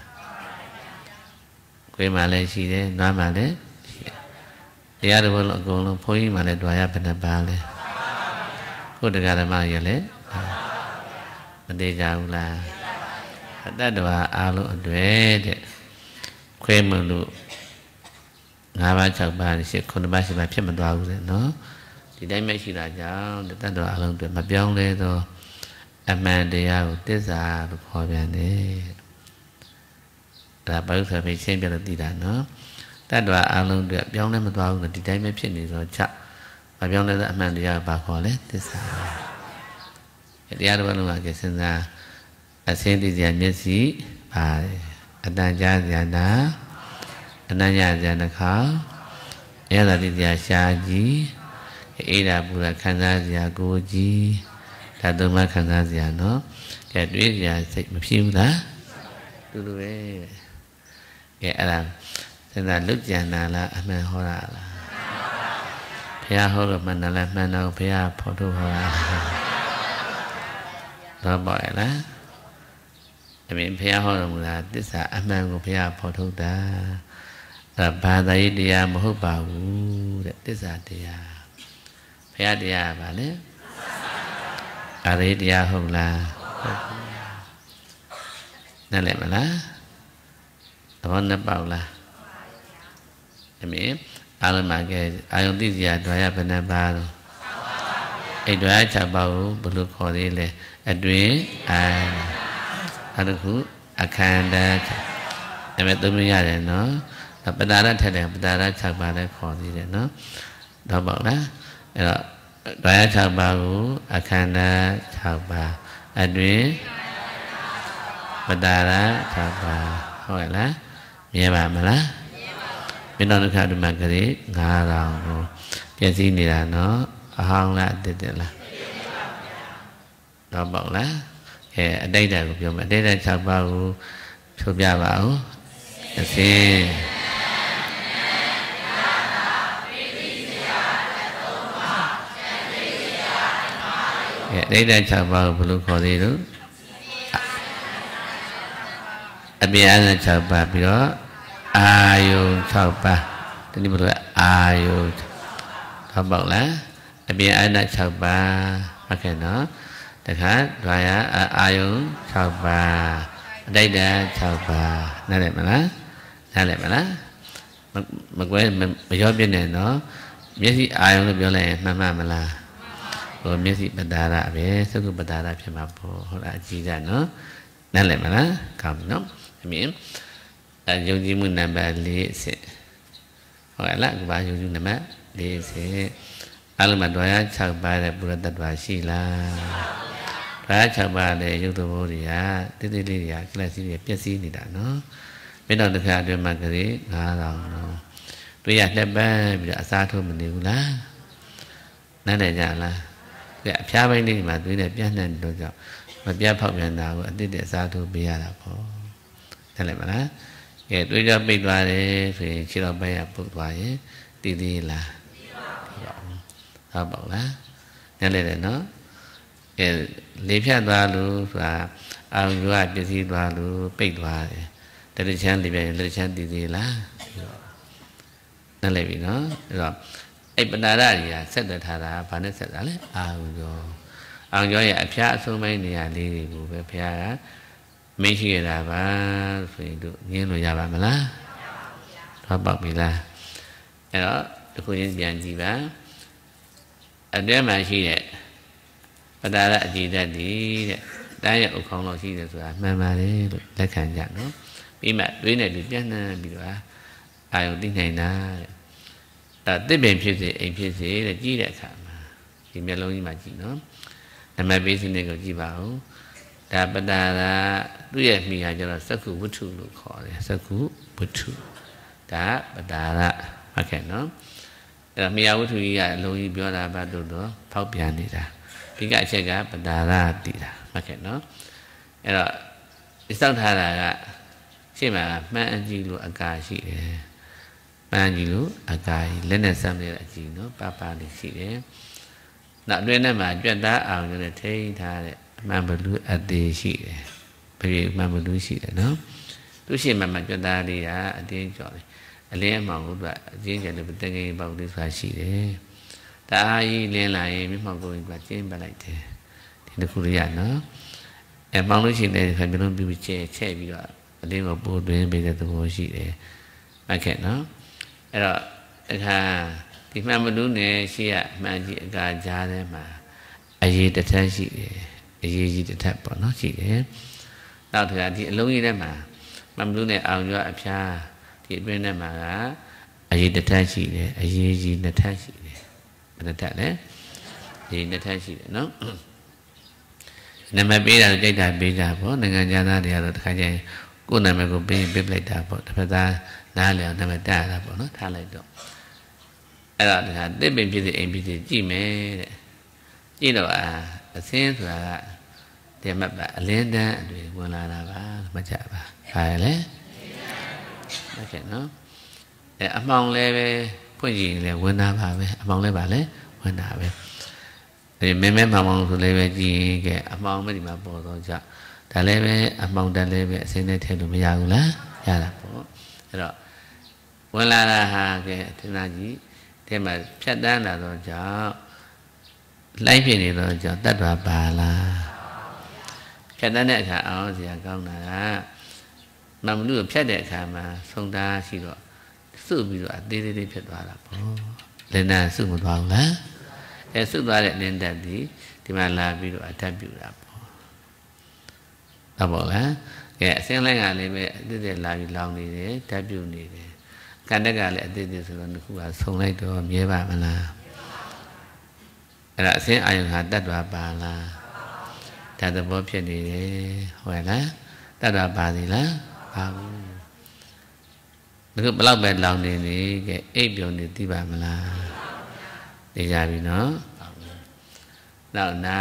ကိုယ်မှလည်းရှိတယ်နွားမှလည်းရှိတယ်တရားတော်လုံးအကုန်လုံးဘုန်းကြီးမှလည်းတွားရဘယ်နှပါလဲကိုယ်တရားဓမ္မရလည်းမတည်ကြဘူးလားအတ္တတော်အားလုံးအတွေ့တဲ့ခွဲမလို့၅ပါး၆ပါးရှိခုနှစ်ပါးရှိပါဖြစ်မသွားဘူးလေနော်ဒီတိုင်းပဲရှိတာကြောင့်တတ္တတော်အားလုံးတွေမပြောင်းလဲသောအမှန်တရားကိုသစ္စာလို့ခေါ်ပြန်တယ်ဒါဘာလို့ဆိုပြီးရှင်းပြလို့သိတာနော်တတ္တဝါအလုံးတွေပြောင်းလဲမသွားဘူးဒီတိုင်းပဲဖြစ်နေတော့ချက်မပြောင်းလဲတဲ့အမှန်တရားဘာခေါ်လဲသစ္စာတရားတော်လုံးကစဉ်းစားအစင်းသိစရာမျက်စိပါတယ်အတန်ကြားစရာနာအနံ့ရစရာနှာခေါင်းရတာသိစရာရှားကြီးအေးတာပူတာခံစားစရာကိုယ်ကြီးဒါသုံးပါးခံစားစရာနော်ကဲတွေးစရာစိတ်မဖြစ်ဘူးလားတူတူပဲကဲအဲ့ဒါစဉ်းစားလွတ်ကြံတာလားအမှန်ဟောတာလားဘုရားဟောလို့မှန်တယ်လားမှန်တော့ဘုရားဖော်ထုတ်ဟောတာတော့ပေါ့ရလား I mean, Pia Hormula, this are a man of Pia Potoda, a Bada Dia Mohoba, this are Dia Pia Dia Vale, Aradia Hola, Nalemala, the one about I mean, Alamagay, I don't think you are Dwyer Benabado. A Dwyer Chabao, Bulu Cordile, a dream, and Adaku, a kind of I met the Mia, no? The Badara Tele, Badara Chabada Cordile, no? The Bala, Dwyer Chabao, a kind of Chaba, a dream, Badara Chaba, Hola, Yamala. Bên đó nó khá được mặc cái ngã rào cái gì này là nó hoang là để để là đó bảo là ở đây là một kiểu mà đây là sao bao chụp ra bảo thì đây là sao bao blue có gì đó ở bên là sao bao bị đó Ayo Chaupa, tadi berdoa Ayo, Chaupa lah. Tapi anak Chaupa pakai no, dekat doa Ayo Chaupa, đây là Chaupa, nãy mana, nãy mana, mặc mặc quay bây giờ bên này nó, biết gì Ayo nó biết là mama mala, rồi biết gì Badara về, sau khi Badara phải mặc bộ, hoặc là gì ra nó, nãy mana, cầm nó, biết dùng gì muốn làm bài lý sẽ hỏi lại của bà dùng gì làm bài lý sẽ anh mà nói chào bà là bữa đặt bài xí là bà chào bà để dùng từ bố gì à tiếp đi đi à cái là gì để biết gì đã nó bên đó được ra được mà cái gì ngã rồi tôiอยากได้บ้านbây giờ xa thôi mình đều láนั่นแหละจ้ะล่ะcái phía bên đi mà tôi để biết nên tôi cho mà biết học nhận nào anh đi để xa thôi bây giờ là cóนั่นแหละmà lá cái tôi cho biết qua đấy thì chỉ là bây giờ bước qua ấy đi đi là họ bảo là nên là nó cái lý phía qua luôn và ông qua biết gì qua luôn biết qua để để xem đi về để xem đi đi là nên là vì nó rồi ấy bên đó là gì à xét được thà là phản ứng xét ra đấy ông rồi ông rồi à phía số mấy này đi đi bộ về phía mấy khi là bà phải được nhiên rồi ra bà mà lá nó bảo bị là cái đó tôi không nhận diện gì bà ở đây mà khi đấy bà ta đã gì ra đi đã nhận không lo khi được rồi mà mà đấy đã khẳng nhận nó vì mà đối này được biết là bị đó ai cũng tin này na là tiếp bên phía gì em phía gì là chỉ đại khả mà thì mấy lâu như mà chỉ nó là mà bây giờ này có gì bảo đã bắt đầu là đối với mình hay là sắc cụ bất chu được khó đấy sắc cụ bất chu đã bắt đầu là mà cái nó là mìnhเอาทุยà lâu như biểu là bắt đầu đó phao biển đi ra cái cái chuyện cái bắt đầu là đi ra mà cái nó là sau thay là khi mà mang anh chị luôn akai gì đấy mang anh chị luôn akai lên đến xong rồi là gì nó ba ba đi gì đấy nãy đêm nay mà chuyện đã ảo như là thấy tha đấy mà bật lưỡi ở đây gì đấy bởi vì mà bật lưỡi gì đấy nó tôi xem mà mà chuyện ta đi à ở đây cho này lên màu lúc đó riêng cho được bên ngay bao đi phải gì đấy ta ai lên lại mới màu rồi và trên bà lại thế thì nó cũng là nó em mong nói chuyện này phải biết nó bị che che bị đó lên vào bộ bên bây giờ tôi có gì đấy mà kệ nó rồi ha thì mà mình lúc này xí à mà chị cả gia đấy mà ai để thay gì ai gì để thay bỏ nó chỉ đấy nào thì thì lúc như thế mà mà lúc này ao cho áp cha thì bên này mà ai để thay gì đấy ai gì để thay gì đấy để thay đấy thì để thay gì đấy nó nên mà bây giờ cái đại bây giờ bỏ nên người gia đình rồi thay gì cô này mà cô bây bây lại đã bỏ phải ta nãy là nên mà đã đã bỏ nó thay lại đượcအဲ့ဒါဒါတစ်ပင်ဖြစ်တဲ့အိမ်ဖြစ်တဲ့ကြည့်မယ်တဲ့ကြည့်တော့အာအစင်းဆိုတာကတည်းမှတ်ပါအလင်းတန်းအတွေ့ဝင်လာတာပါမှတ်ကြပါဟာလေဟုတ်ကဲ့နော်အဲအမှောင်လည်းပဲဖွင့်ကြည့်လည်းဝင်တာပါပဲအမှောင်လည်းပါလေဝင်တာပဲအဲမင်းမဲမှောင်မှောင်ဆိုလည်းပဲကြည့်ရင်ကဲအမှောင်မဒီမှာပေါ်တော့ကြတဒါလည်းပဲအမောင်တက်လည်းပဲအစင်းနဲ့ထည့်လို့မရဘူးလားရတာပေါ့အဲ့တော့ဝင်လာတာဟာကဲသင်္သာကြီးထဲမှာဖြတ်တန်းလာတော့ကြောင့်လိုက်ဖြစ်နေတော့ကြောင့်တတ်တော်ပါလားဖြတ်တန်းတဲ့အခါအောင်စရာကောင်းတာကမမလူကိုဖြတ်တဲ့အခါမှာဆုံးသားရှိတော့စုပြီးတော့အသေးသေးလေးဖြစ်သွားတာပေါ့လင်းတန်းစုမသွားဘူးလားအဲစုသွားတဲ့လင်းတန်းဒီဒီမှာလာပြီးတော့အထပ်ပြူတာပေါ့ဟုတ်ပါလားကဲအစင်းလိုက်ကလည်းပဲအသေးသေးလာပြီးလောင်နေတယ်ဓာတ်ပြူနေတယ်ကန္တက်ကလည်းအသေးသေးဆိုတော့တစ်ခုကဆုံလိုက်တော့မြဲပါမလားအဲ့ဒါအစင်းအာယုံဟာတတ်တော်ပါလားဓာတ်သဘောဖြစ်နေတယ်ဟုတ်လားတတ်တော်ပါသေးလားပါဘူးဒါကဘလောက်ပဲလောင်နေနေကဲအိပ်ပြုံနေသိပါမလားသိကြပြီနော်နောက်နာ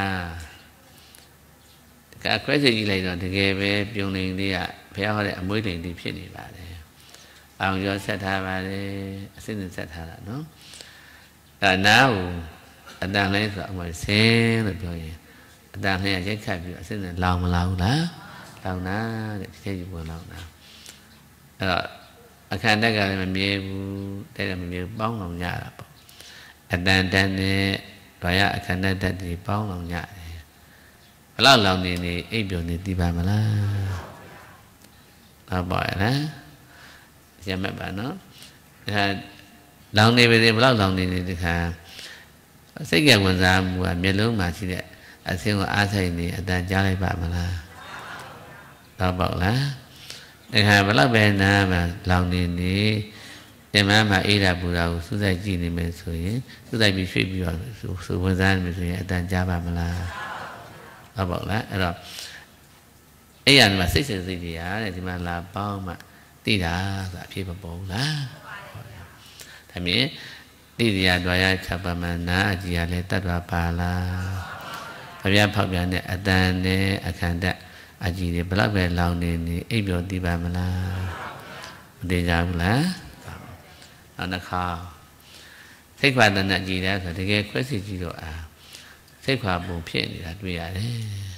ကခွဲစိတ်ကြည့်လိုက်တော့တကယ်ပဲပြုံနေလေးကဘုရားဟောတဲ့အမွေးလိန်လေးဖြစ်နေပါတယ်အောင်ရောဆက်ထားပါတယ်အစစ်စစ်ဆက်ထားတာနော်အဲနာကိုအတန်လဲဆိုအမွေဆင်းလို့ပြောရင်အတန်လဲရိုက်ခတ်ပြီးအစစ်စစ်လောင်မလာဘူးလားလောင်တာတဲ့ဒီထဲကြီးဝင်လောင်တာအဲ့တော့အခန္ဓာကလည်းမမြဲဘူးတဲ့လည်းမမြဲပေါင်းအောင်ရတာပေါ့အတန်တန်နဲ့ဘာရအခန္ဓာတတ်တွေပေါင်းအောင်ရတယ်ဘလောက်လောင်နေနေအိပ်ပြုံနေသိပါမလားဟုတ်ပါရဲ့လားရမှတ်ပါနော်ဒါလောင်နေပြီဘလောက်လောင်နေနေဒီခါစိတ်ကဝင်စားမှုကမျက်လုံးမှာရှိတဲ့အဆင်းကိုအားဆိုင်နေအတန်ကြားလိုက်ပါမလားဟုတ်ပါလားဒါခါဘလောက်ပဲနားမှာလောင်နေနေတင်မမှာအေးတာပူတာကိုစူးစိုက်ကြည့်နေမယ်ဆိုရင်စူးစိုက်ပြီးရွှေ့ပြီးတော့စူဝင်စားနေမယ်ဆိုရင်အတန်ကြားပါမလားဟုတ်ပါလားအဲ့တော့အဲ့ရမှာစိတ်စိတ်စိတ်တွေရတယ်ဒီမှာလာပေါင်းမှသိတာဆိုတာအဖြစ်မပေါ်ဘူးလားဒါမြင်သိတရားတွားရချက်ပါမနာအကြည့်ရလဲတတ်တော်ပါလားဖျားဖောက်ပြန်တဲ့အတန်နဲ့အခန္ဓာအကြည့်တွေဘလောက်ပဲလောင်နေနေအိပ်ပျော်သိပါမလားမသိကြဘူးလားနောက်တစ်ခါစိတ်ခွာတဏ္ဍကြည်တယ်ဆိုတကယ်ခွဲစီကြည့်တော့အာစိတ်ခွာပုံဖြစ်နေတာတွေ့ရတယ်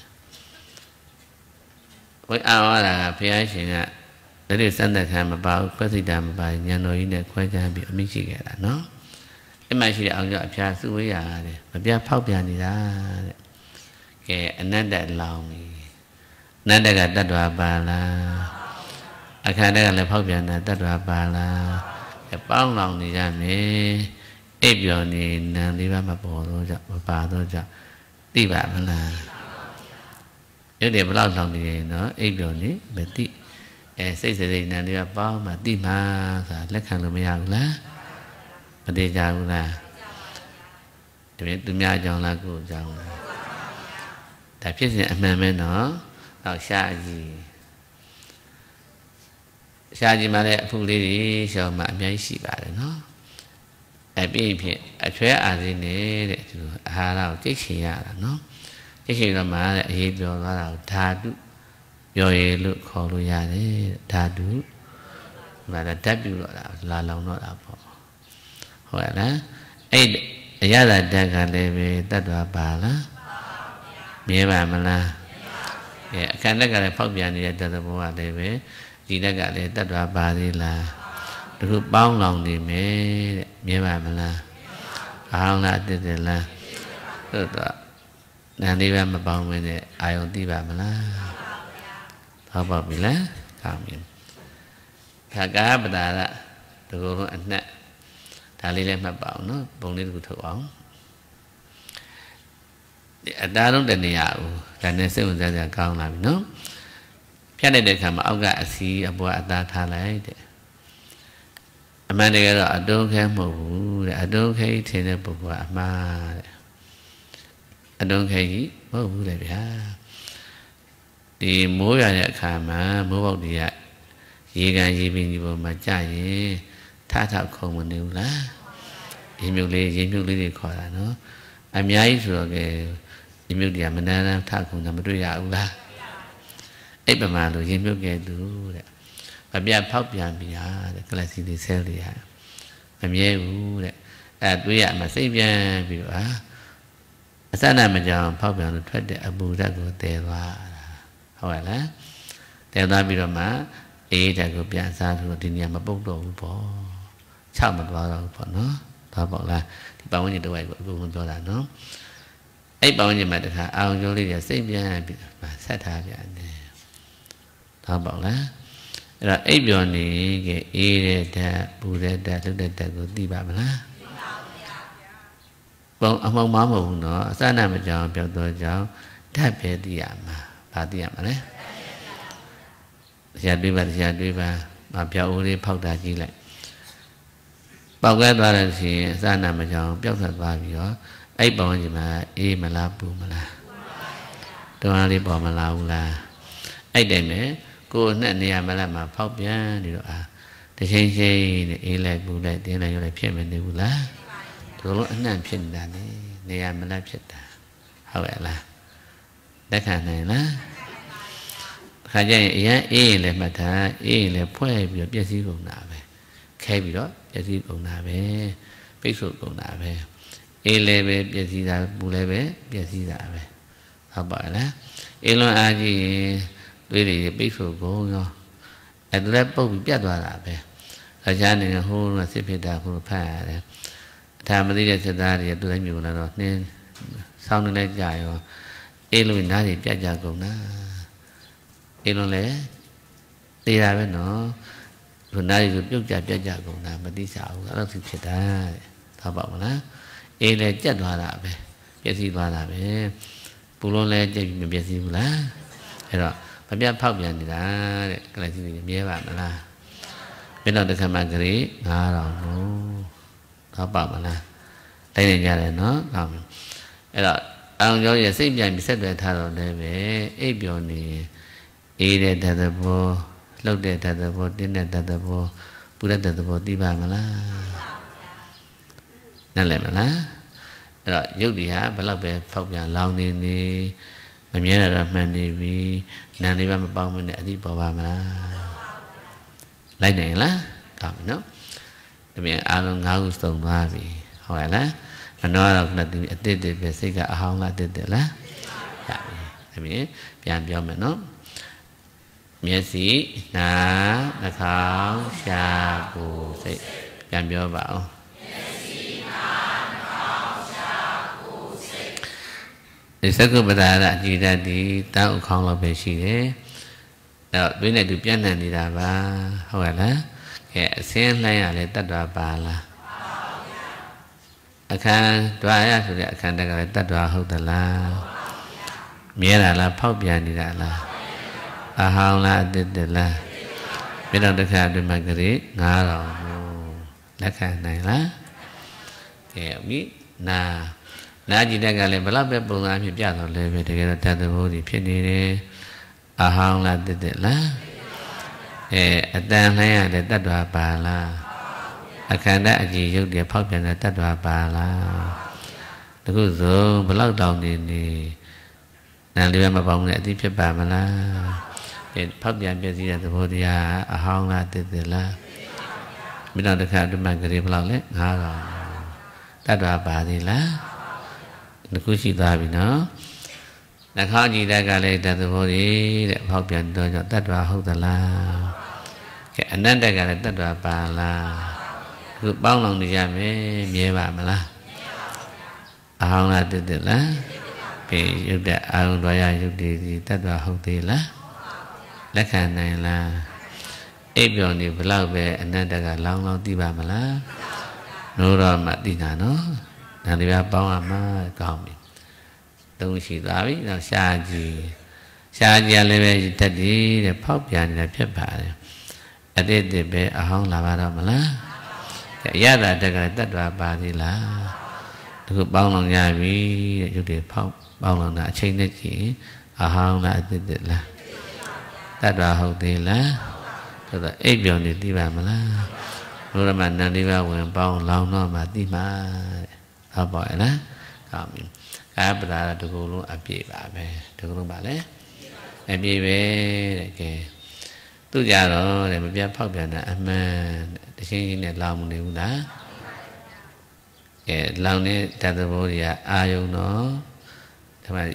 ဝိအာဝါဒကဘုရားရှင်ကဒါတွေစံသက်ခံမပါဘူးခွဲစိတ်တာမပါဉာဏ်တော်ကြီးနဲ့ခွဲခြားပြီးအမိရှိခဲ့တာနော်အဲ့မှရှိတဲ့အောင်ကြောင့်အဖျားစုဝေးရတယ်မပြတ်ဖောက်ပြန်နေတာတဲ့ကဲအနတ္တလောင်ပြီအနတ္တကတတ္တဝါပါလားအခန္ဓာကလည်းဖောက်ပြန်တာတတ္တဝါပါလားပေါင်းလောင်နေကြမယ်အိပ်ပျော်နေနံလေးပါမပေါ်တော့ကြောင့်မပါတော့ကြောင့်သိပါမလားရုပ်တွေဘလောက်လောင်နေရင်နော်အိပ်ပျော်နေမသိအဲစိတ်စိတ်နံလေးပါပေါင်းမှသိမှာဆိုတာလက်ခံလို့မရဘူးလားမသိကြဘူးလားဒီပြင်သူများကြောင့်လားကိုယ်ကြောင့်လားဒါဖြစ်စဉ်အမှန်ပဲနော်တော့ရှားကြီးရှားကြည့်မှလည်းအဖုလေးတွေရှောင်းမှအများကြီးရှိပါတယ်နော်အဲပြီးဖြစ်အချွဲအာရင်းနေတဲ့ဒီလိုအာဟာရကိုကြိတ်ချင်ရတာနော်ကြိတ်ချင်တော့မှလည်းအေးပြောသွားတာကိုဓာတုပြောရည်လို့ခေါ်လို့ရတယ်ဓာတုဒါလည်းဓာတ်ပြုတော့တာလာလောင်တော့တာပေါ့ဟုတ်ရလားအဲ့အရသာဓာတ်ကလည်းပဲတတ်တော်ပါလားမြဲပါမလားအဲအခန္ဓာကလည်းဖောက်ပြန်နေတဲ့တသဘောကလည်းပဲဒီလက်ကလည်းတတ်တော်ပါသေးလားဒီလိုပေါင်းလောင်နေမယ်တဲ့မြဲပါမလားအောင်းလားတည်တယ်လားသို့တော့နာလေးပဲမပေါင်းမင်းနဲ့အာယုံသိပါမလားဟုတ်ပါပြီလားကောင်းပြီခါကာပဒါရဒီလိုအနှက်ဒါလေးလည်းမှတ်ပါအောင်နော်ပုံလေးတစ်ခုထုတ်အောင်ဒီအတားလုံးတနေရဦးဒါနဲ့စိတ်ဝင်စားစရာကောင်းလာပြီနော်ဖြတ်လိုက်တဲ့အခါမှာအောက်ကအစီအပေါ်အသားထားလိုက်တဲ့အမှန်တကယ်တော့အတုံးခဲမဟုတ်ဘူးတဲ့အတုံးခဲထင်တဲ့ပုဂ္ဂိုလ်ကအမှားတဲ့အတုံးခဲကြီးမဟုတ်ဘူးလေဗျာဒီမိုးရတဲ့အခါမှာမိုးပေါက်တွေကရေကန်ရေပင်ကြီးပေါ်မှာကြာရင်ထထခုံမနေဘူးလားရေမြုပ်လေးရေမြုပ်လေးတွေခေါ်တာနော်အများကြီးဆိုတော့ကဲရေမြုပ်တွေကမနာနာထခုံတာမတွေ့ရဘူးလားအဲ့ပမာလို့ရေမြုပ်ခဲ့သူတဲ့မပြတ်ဖောက်ပြန်ပြားတဲ့ကလစီလေးဆဲလေးဟာမမြဲဘူးတဲ့အဲ့တွေးရမှာစိတ်ပြန်ပြီးတော့ဟာအစနာမကြောင်ဖောက်ပြန်လို့ထွက်တဲ့အပူဓာတ်ကိုတည်သွားတာဟုတ်ရလားတဲသွားပြီးတော့မှအေးတက်ကိုပြန်စားပြီးတော့ဒီနေရာမပုတ်တော့ဘူးပေါ့ချမသွားတော့ဘူးပေါ့နော်သွားပေါ့လားဒီပတ်ဝန်းကျင်တစ်ဝိုက်ကိုအကုန်လုံးပြောတာနော်အဲ့ပတ်ဝန်းကျင်မှာတခါအာရုံကြောလေးတွေစိတ်ပြန်ပြီးဆက်ထားပြန်တယ်သွားပေါ့လားအဲ့တော့အိပ်ပျော်နေကအေးတဲ့ဓာတ်ပူတဲ့ဓာတ်လှုပ်တဲ့ဓာတ်ကိုသိပါမလားသိပါဗျာပုံအမှောင်မမဟုတ်ဘူးနော်အစနာမကြောင်ပြောတော့ကြောင်ဓာတ်ပဲသိရမှာဘာသိရမှာလဲဆရာတွေးပါဆရာတွေးပါမပြောက်ဦးလေးဖောက်တာကြည့်လိုက်ပေါက်ခဲသွားတဲ့ရှင်အစနာမကြောင်ပျောက်ဆက်သွားပြီးတော့အဲ့ပေါင်းကြီးမှာအေးမလားပူမလားတွန်းအားလေးပေါ်မလာဘူးလားအဲ့တိုင်ပဲကိုယ်နဲ့နေရာမလားမှာဖောက်ပြန်နေတော့အာတချိန်ချင်းနဲ့အေးလိုက်ပူလိုက်တင်းလိုက်ရွလိုက်ဖြစ်မနေဘူးလားဒီလိုအနှံ့ဖြစ်နေတာလေနေရာမလားဖြစ်တာဟုတ်ရဲ့လားလက်ခံနိုင်လားခါကျရင်အရင်အေးရင်လည်းမှတ်တာအေးရင်လည်းဖွဲ့ပြီးတော့ပြည့်စည်ကုန်တာပဲခဲပြီးတော့ပြည့်စည်ကုန်တာပဲပိတ်ဆို့ကုန်တာပဲအေးလည်းပဲပြည့်စည်တာပူလည်းပဲပြည့်စည်တာပဲဟုတ်ပါလားအေးလွန်အားကြီးရင်တွေးတွေပိတ်ဆို့ကုန်ရောအဲ့ဒါလည်းပုတ်ပြီးပြတ်သွားတာပဲအချားနေဟိုးကစစ်ဖြစ်တာဟိုဖတ်ရတယ်အထာမသိတဲ့စစ်သားတွေတူတိုင်းမျိုးလာတော့နှင်းဆောင်းနေကြရောအေးလို့နားတွေပြတ်ကြကုန်တာအေးလို့လေသေးတာပဲနော်ဒီနားတွေပြုတ်ကြပြတ်ကြကုန်တာမသိချဘူးအဲ့လိုဖြစ်တာတဲ့ဟုတ်ပါမလားအေးလေကြက်သွားတာပဲပြည့်စည်သွားတာပဲပူလုံးလဲကြက်ပြီးမပြည့်စည်ဘူးလားအဲ့တော့မပြတ်ဖောက်ပြန်နေတာတဲ့ကလစီတွေမြဲပါမလားမျက်နှာတစ်ခါမှကလေးငါးတောင်လို့ဟုတ်ပါမလားတိုင်းနေကြတယ်နော်ဟုတ်ပြီအဲ့တော့အောင်ကျော်ရဲ့စိတ်ပြန်ပြီးဆက်သွယ်ထားတော့လည်းပဲအိပ်ပျော်နေအေးတဲ့ဓာတ်သဘောလှုပ်တဲ့ဓာတ်သဘောတင်းတဲ့ဓာတ်သဘောပူတဲ့ဓာတ်သဘောသိပါမလားနားလည်မလားအဲ့တော့ရုပ်တွေဟာဘယ်လောက်ပဲဖောက်ပြန်လောင်နေနေမမြဲတာတော့မှန်နေပြီနာမ်လေးပါမပေါင်းမနဲ့အတိပေါ်ပါမလားလိုက်နိုင်လားကောင်းပြီနော်ဒါပြန်အားလုံး၅ခုစုံသွားပြီဟုတ်ရဲ့လားမနှောတော့ခုနကဒီအတစ်တစ်ပဲစိတ်ကအဟောင်းလားတစ်တစ်လားရပြီဒါပြန်ပြန်ပြောမယ်နော်မျက်စိနားနှာခေါင်းရှားကိုယ်စိတ်ပြန်ပြောပါဦးဒီသက္ကုပ္ပဒါရအကြည်ဓာတ်ဒီတောက်ခေါင်းလောက်ပဲရှိတယ်အဲ့တော့တွင်းနဲ့သူပြန့်နှံ့နေတာပါဟုတ်ရဲ့လားကဲအစင်းလှမ်းရလဲတတ်တော်ပါလားအခန်းဒွါရဆိုတဲ့အခန်းတက်ကလည်းတတ်တော်ဟုတ်သလားမြဲတာလားဖောက်ပြန်နေတာလားအဟောင်းလားအတစ်တလားမြေတော်တစ်ခါအတွင်းမှာကလေးငါးတော်လက်ခံနိုင်လားကဲပြီနာနာကြည့်တဲ့ကလည်းဘလောက်ပဲပုံစံဖြစ်ပြတော့လည်းပဲတကယ်တော့ဓာတ်သဘောကြီးဖြစ်နေတယ်အဟောင်းလားတစ်တစ်လားအဲအတန်လှမ်းရတယ်တတ်တော်ပါလားအခန္ဓာအကြည်ရုပ်တွေဖောက်ပြန်တဲ့တတ်တော်ပါလားတခုစုံဘလောက်တောင်နေနေနာလေးပဲမပေါင်းနဲ့အသိဖြစ်ပါမလားအဲဖောက်ပြန်ပြည့်စည်တဲ့သဘောတရားအဟောင်းလားတစ်တစ်လားမိတော်တစ်ခါအတွင်းမှာကလေးဘလောက်လဲငါးတော်တတ်တော်ပါသေးလားတခုရှိသွားပြီနော်နှာခေါင်းကြည့်တဲ့ကလည်းတတ်သဘောကြီးတဲ့ဖောက်ပြန်တော့ကြောင့်တတ်တော်ဟုတ်သလားကဲအနန္တကလည်းတတ်တော်ပါလားခုပေါင်းလောင်နေကြမယ်မြဲပါမလားအဟောင်းလားတစ်တစ်လားပြေရုပ်တဲ့အာရုံတော်ရရုပ်တွေဒီတတ်တော်ဟုတ်သေးလားလက်ခံနိုင်လားအိပ်ပျော်နေဘလောက်ပဲအနန္တကလောင်းလောင်းသိပါမလားနိုးတော့မှသိတာနော်ဒါလေးပါပေါင်းရမှာကောင်းပြီသုံးရှိသွားပြီနောက်ရှားကြည့်ရှားကြည့်လည်းပဲတတ်တယ်တဲ့ဖောက်ပြန်နေတာဖြစ်ပါတယ်အတိတ်တည်းပဲအဟောင်းလာပါတော့မလားအရသာတက်ကတတ်တော်ပါသေးလားဒီခုပေါင်းလောင်ရပြီတဲ့ရုပ်တွေဖောက်ပေါင်းလောင်တာအချိန်နဲ့ကြည့်အဟောင်းလားအတိတ်တည်းလားတတ်တော်ဟုတ်သေးလားဆိုတော့အိပ်ပျော်နေသိပါမလားဘုရားမနန္ဒီဘဝင်ပေါင်းလောင်တော့မှသိမှာဟုတ်ပါရဲ့လားကောင်းပြီကာပဒါတကူလုံးအပြည့်ပါပဲတကူလုံးပါလေအပြည့်ပဲတဲ့ကဲသူကြတော့တဲ့မပြတ်ဖောက်ပြန်တာအမှန်တချင်းချင်းနဲ့လောင်မနေဘူးလားကဲလောင်တဲ့ဓာတ်သဘောတွေကအာယုံတော့ဒါမှ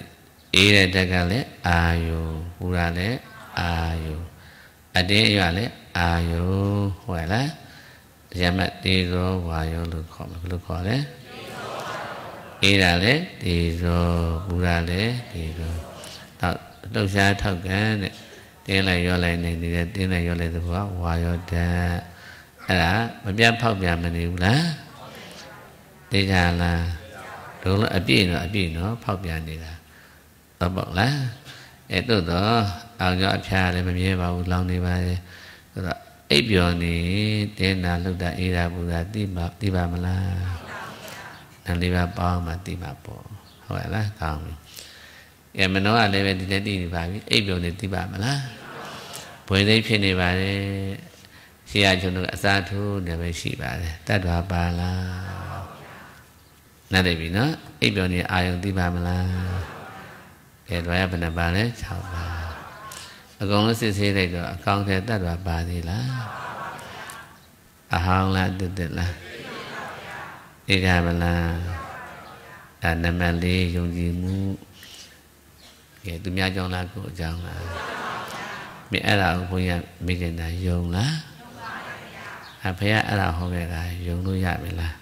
အေးတဲ့ဓာတ်ကလည်းအာယုပူတာလည်းအာယုအတင်းအရွလည်းအာယုဟုတ်လားတရားမှတ်တေဇောဝါယောလို့ခေါ်မှာဘယ်လိုခေါ်လဲအေးတာလည်းတေဇောပူတာလည်းတေဇောတော့လှုပ်ရှားထောက်ကန်တဲ့တင်းလိုက်ရောလိုက်နေနေတဲ့တင်းလိုက်ရောလိုက်သဘောဝါယောဓာတ်အဲ့ဒါမပြတ်ဖောက်ပြန်မနေဘူးလားသိကြလားတို့လည်းအပြည့်တော့အပြည့်နော်ဖောက်ပြန်နေတာတော့ပေါ့လားအဲ့တို့တော့အောင်ကြောအဖျားလည်းမမြဲပါဘူးလောင်နေပါလေဆိုတော့အိပ်ပျော်နေတင်းနာလှုပ်တာအေးတာပူတာသိပါသိပါမလားနာလေးပါပေါင်းမှသိမှာပေါ့ဟုတ်လားကောင်းပြီအဲမနောကလည်းပဲဒီလက်သိနေပါပြီအိပ်ပျော်နေသိပါမလားဘွေသိဖြစ်နေပါလေရှေးရကျွန်တော်အစားထိုးနေပဲရှိပါတယ်တတ်တော်ပါလားနားတယ်ပြီနော်အိပ်ပျော်နေအာယုံသိပါမလားကဲတော့ရဘယ်နှပါလဲ၆ပါအကုန်လုံးစစ်ဆေးလိုက်တော့အကောင့်ထဲတတ်တော်ပါသေးလားအဟောင်းလားတက်တက်လားသိကြမလားအဲနံပါတ်လေးယုံကြည်မှုကဲသူများကြောင့်လားကိုအကြောင်းလားမင်းအဲ့ဒါကိုဘုန်းကြီးမိခင်တာယုံလားအဖေကအဲ့ဒါဟောခဲ့တာယုံလို့ရပြီလား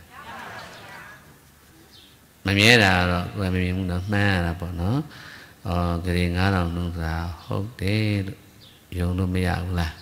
မမြဲတာတော့ကိုယ်မမြင်ဘူးနော်မှန်းရတာပေါ့နော်ဩဂရေငါးထောင်လုံးဆိုတာဟုတ်တယ်လို့ယုံလို့မရဘူးလား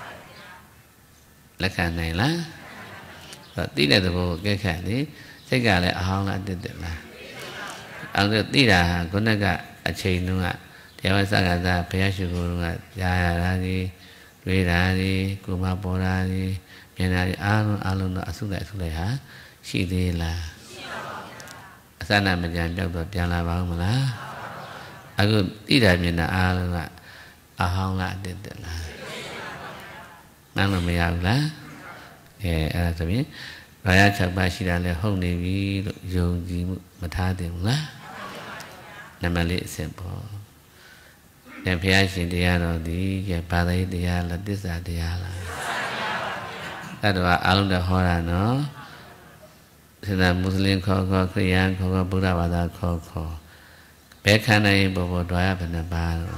လက်ခံနိုင်လားဆိုသိတဲ့သဘောကိုကဲခတ်လေစိတ်ကလည်းအဟောင်းလားတက်တက်လားအဲ့ဒါသိတာခုနကအချိန်တုန်းကတရားဝဆကသာဘုရားရှိခိုးတုန်းကကြားရတာကြီးတွေးတာကြီးကိုမပေါ်တာကြီးမြင်တာကြီးအားလုံးအားလုံးတော့အဆုလိုက်အဆုလိုက်ဟာရှိသေးလားရှိပါပါဗျာအစနာမကြံပြောက်တော့ပြန်လာပါဦးမလားအခုသိတာမြင်တာအားလုံးကအဟောင်းလားတက်တက်လားမှန်းလို့မရဘူးလားအဲအဲ့ဒါဆိုရင်ဘာရ၆ပါးရှိတာလဲဟုတ်နေပြီလို့ယုံကြည်မှုမထားသင့်ဘူးလားနံပါတ်လေးအဆင့်ပေါ့။ဒါဘုရားရှင်တရားတော်ဒီကဘာသာရေးတရားလားသစ္စာတရားလား။အဲ့တော့အားလုံးတော့ဟောတာနော်။သစ္စာမွတ်စလင်ခေါ်ခေါ်ခရစ်ယာန်ခေါ်ခေါ်ဗုဒ္ဓဘာသာခေါ်ခေါ်ဘယ်ခန္ဓာရင်ပေါ်ပေါ်တွားရဘယ်နှပါတော့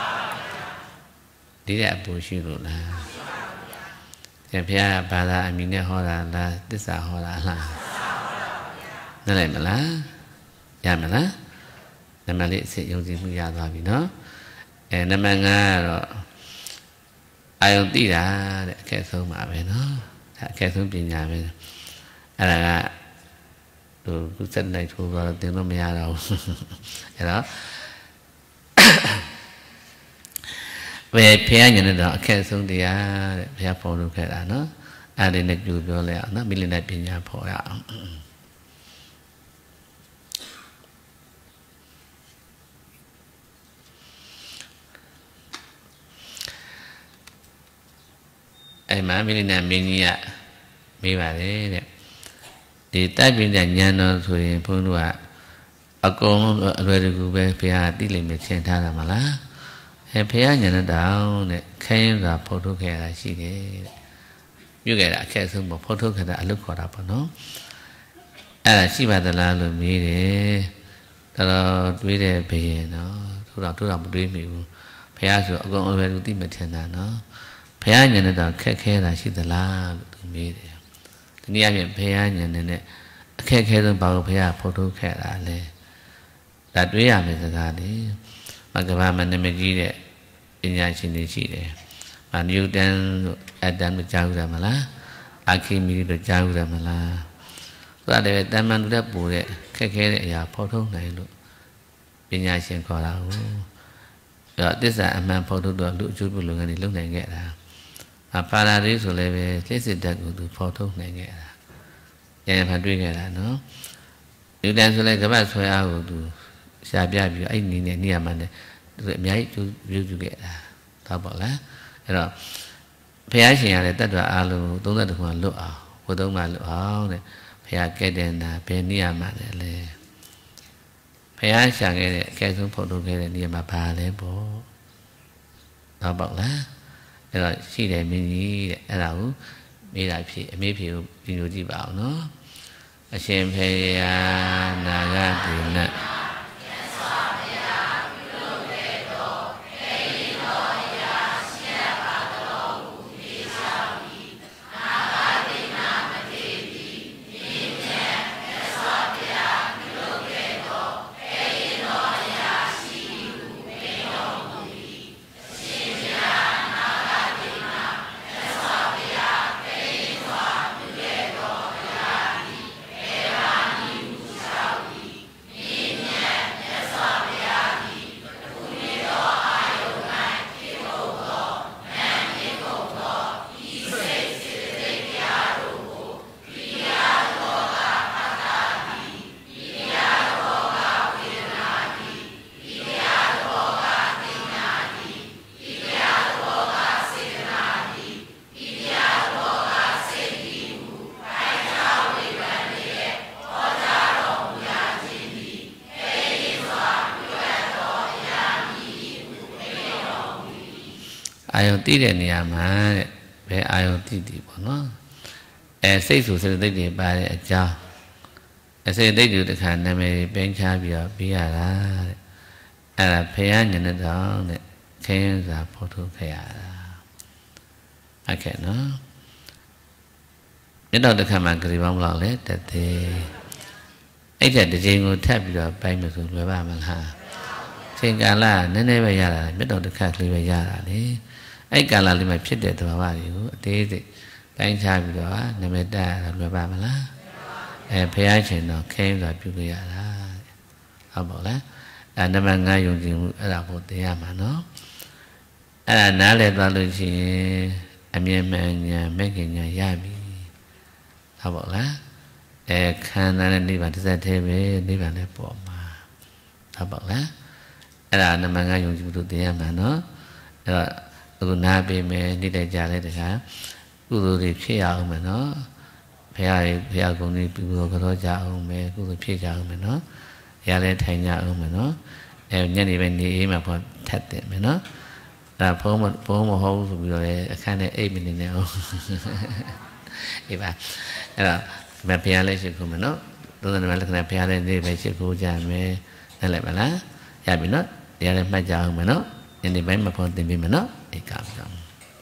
ဒီတဲ့အပူရှိလို့လား။ဒါဘုရားဘာသာအမိနဲ့ဟောတာလားသစ္စာဟောတာလား။နားလည်မလား။ရမလား။နံပါတ်လေးအစစ်ယုံကြည်မှုရသွားပြီနော်အဲနံပါတ်၅ကတော့အာယုံသိတာတဲ့အခက်ဆုံးပါပဲနော်ဒါအခက်ဆုံးပညာပဲအဲ့ဒါကဟိုခုစက်လိုက်ထိုးတော့သင်လို့မရတော့ဘူးအဲ့တော့ဘယ်ဖះညနေတော့အခက်ဆုံးတရားတဲ့ဘုရားဖော်လို့ခဲ့တာနော်အဲ့ဒီနဲ့ကြိုပြောလိုက်အောင်နော်မိလနဲ့ပညာဖော်ရအောင်အဲ့မှာမိလိနာမင်းကြီးကမေးပါတယ်တဲ့ဒီတိုက်ပင်တဲ့ဉာဏ်တော်ဆိုရင်ဘုန်းတို့ကအကုန်လုံးအလွယ်တကူပဲဘုရားသိလိမ့်မယ်ထင်ထားတာမလားအဲဘုရားဉာဏ်တောင်တဲ့ခဲရင်စွာဖော်ထုတ်ခဲ့တာရှိတယ်တဲ့ပြုခဲ့တာအခက်ဆုံးပေါ့ဖော်ထုတ်ခဲ့တာအလုပ်ခေါ်တာပေါ့နော်အဲ့ဒါရှိပါသလားလို့မေးတယ်တော်တော်တွေးတယ်ဘယ်ရင်နော်ထို့တော့ထို့တော့မတွေးမိဘူးဘုရားဆိုအကုန်အလွယ်တကူသိမှထင်တာနော်ဘုရားဉာဏ်နဲ့တော့ခက်ခဲတာရှိသလားလို့သူမေးတယ်ဒီနေ့အပြင်ဘုရားဉာဏ်နဲ့အခက်ခဲဆုံးဘာလို့ဘုရားဖော်ထုတ်ခဲ့တာလဲဒါတွေးရမယ်စကားလေမကဘာမနမကြီးတဲ့ပညာရှင်တွေရှိတယ်မနျူတန်တို့အတန်တို့ကြားကြမလားအခီမီတို့ကြားကြမလားဆိုတော့တမန်တို့တဲ့ပူတဲ့ခက်ခဲတဲ့အရာဖော်ထုတ်နိုင်လို့ပညာရှင်ခေါ်တာကိုအဲ့သစ္စာအမှန်ဖော်ထုတ်တော့လူအကျိုးပြုလုပ်ငန်းတွေလုပ်နိုင်ခဲ့တာအပါရာလေးဆိုလည်းပဲလက်စစ်တက်ကိုသူဖော်ထုတ်နိုင်ခဲ့တာဉာဏ်ဖန်တွေ့ခဲ့တာနော်ဒီတန်ဆိုလည်းကပတ်ဆွဲအားကိုသူရှားပြပြီးအဲ့ဒီနေနေရာမှာလည်းသူအများကြီးပြုစုခဲ့တာတော့ပေါ့လားအဲ့တော့ဘုရားရှင်ရတဲ့တတ္တဝါအားလုံးသုံးသတ္တခုလွတ်အောင်ဝတ်သုံးပါလွတ်အောင်တဲ့ဘုရားကဲ့တဲ့နာဘယ်နေရာမှာလဲလေဘုရားရှာခဲ့တဲ့အကဲဆုံးဖော်ထုတ်ခဲ့တဲ့နေရာမှာဘာလဲပေါ့တော့ပေါ့လားအဲ့တော့ရှိတယ်မင်းကြီးတဲ့အဲ့ဒါကိုမေးတာဖြစ်အမေးဖြစ်ကိုပြင်လို့ကြည့်ပါအောင်နော်အရှင်ဖေယနာဂတိနတ်အာယုံတည်တဲ့နေရာမှာတဲ့ဘယ်အာယုံတည်တည်ပေါ့နော်အဲစိတ်ဆိုစိတ်သိတွေပါတဲ့အကြောင်းအစိတ်သိတွေတခါနာမည်ပင်းချပြီးတော့ပြီးရတာတဲ့အဲ့ဒါဖယားညနေတော်တဲ့ခင်းစာဖော်ထုတ်ခဲ့ရတာဟုတ်ကဲ့နော်မြတ်တော်တခါမှာဂရီပေါင်းဘလောက်လဲတသေးအဲ့တဲ့တစ်ချိန်ကိုထပ်ပြီးတော့ပိုင်းမဆိုလွယ်ပါမလားချိန်ကာလနည်းနည်းပဲရတာမြတ်တော်တခါကလေးပဲရတာလေအဲ့ကာလလေးမှာဖြစ်တဲ့သဘာဝတွေကိုအသေးစိတ်တိုင်းချပြီးတော့နမတလွယ်ပါမလားအဲဖယားရှင်တော်ခင်းဆိုတာပြုလို့ရတာဟုတ်ပါလားအဲနမငါယုံကြည်မှုအဲ့ဒါကိုသိရမှာနော်အဲ့ဒါနားလည်သွားလို့ရှိရင်အမြင်မှန်ညာမဲ့ခင်ညာရပြီဟုတ်ပါလားအဲခန္ဓာနဲ့နိဗ္ဗာန်တစ်ဆက်တည်းပဲနိဗ္ဗာန်လည်းပေါ်မှာဟုတ်ပါလားအဲ့ဒါနမငါယုံကြည်မှုသိရမှာနော်အဲ့တော့အခုနားပေးမယ်နေတဲ့ကြလဲတခါကုသိုလ်တွေဖြစ်ရအောင်မယ်နော်ဘုရားရဲ့ဘုရားကုံတွေပြုလို့ကြောကြအောင်မယ်ကုသိုလ်ဖြစ်ကြအောင်မယ်နော်ရလဲထိုင်ကြအောင်မယ်နော်အဲညနေပဲနေအေးမှာပေါ့ထပ်တယ်မယ်နော်ဒါဘုံမဘုံမဟုတ်ဘူးဆိုပြီးတော့လေအခန်းထဲအိတ်မနေနဲ့အောင်အေးပါအဲ့တော့မဘုရားလည်းရှိခုမယ်နော်သုံးသနမလက္ခဏာဘုရားလည်းနေပဲရှိခုကြမယ်နဲ့လည်းမလားရပြီနော်ရလည်းမှတ်ကြအောင်မယ်နော်ညနေပိုင်းမှာပေါ့သင်ပြီးမယ်နော်အေးကောင်းကောင်း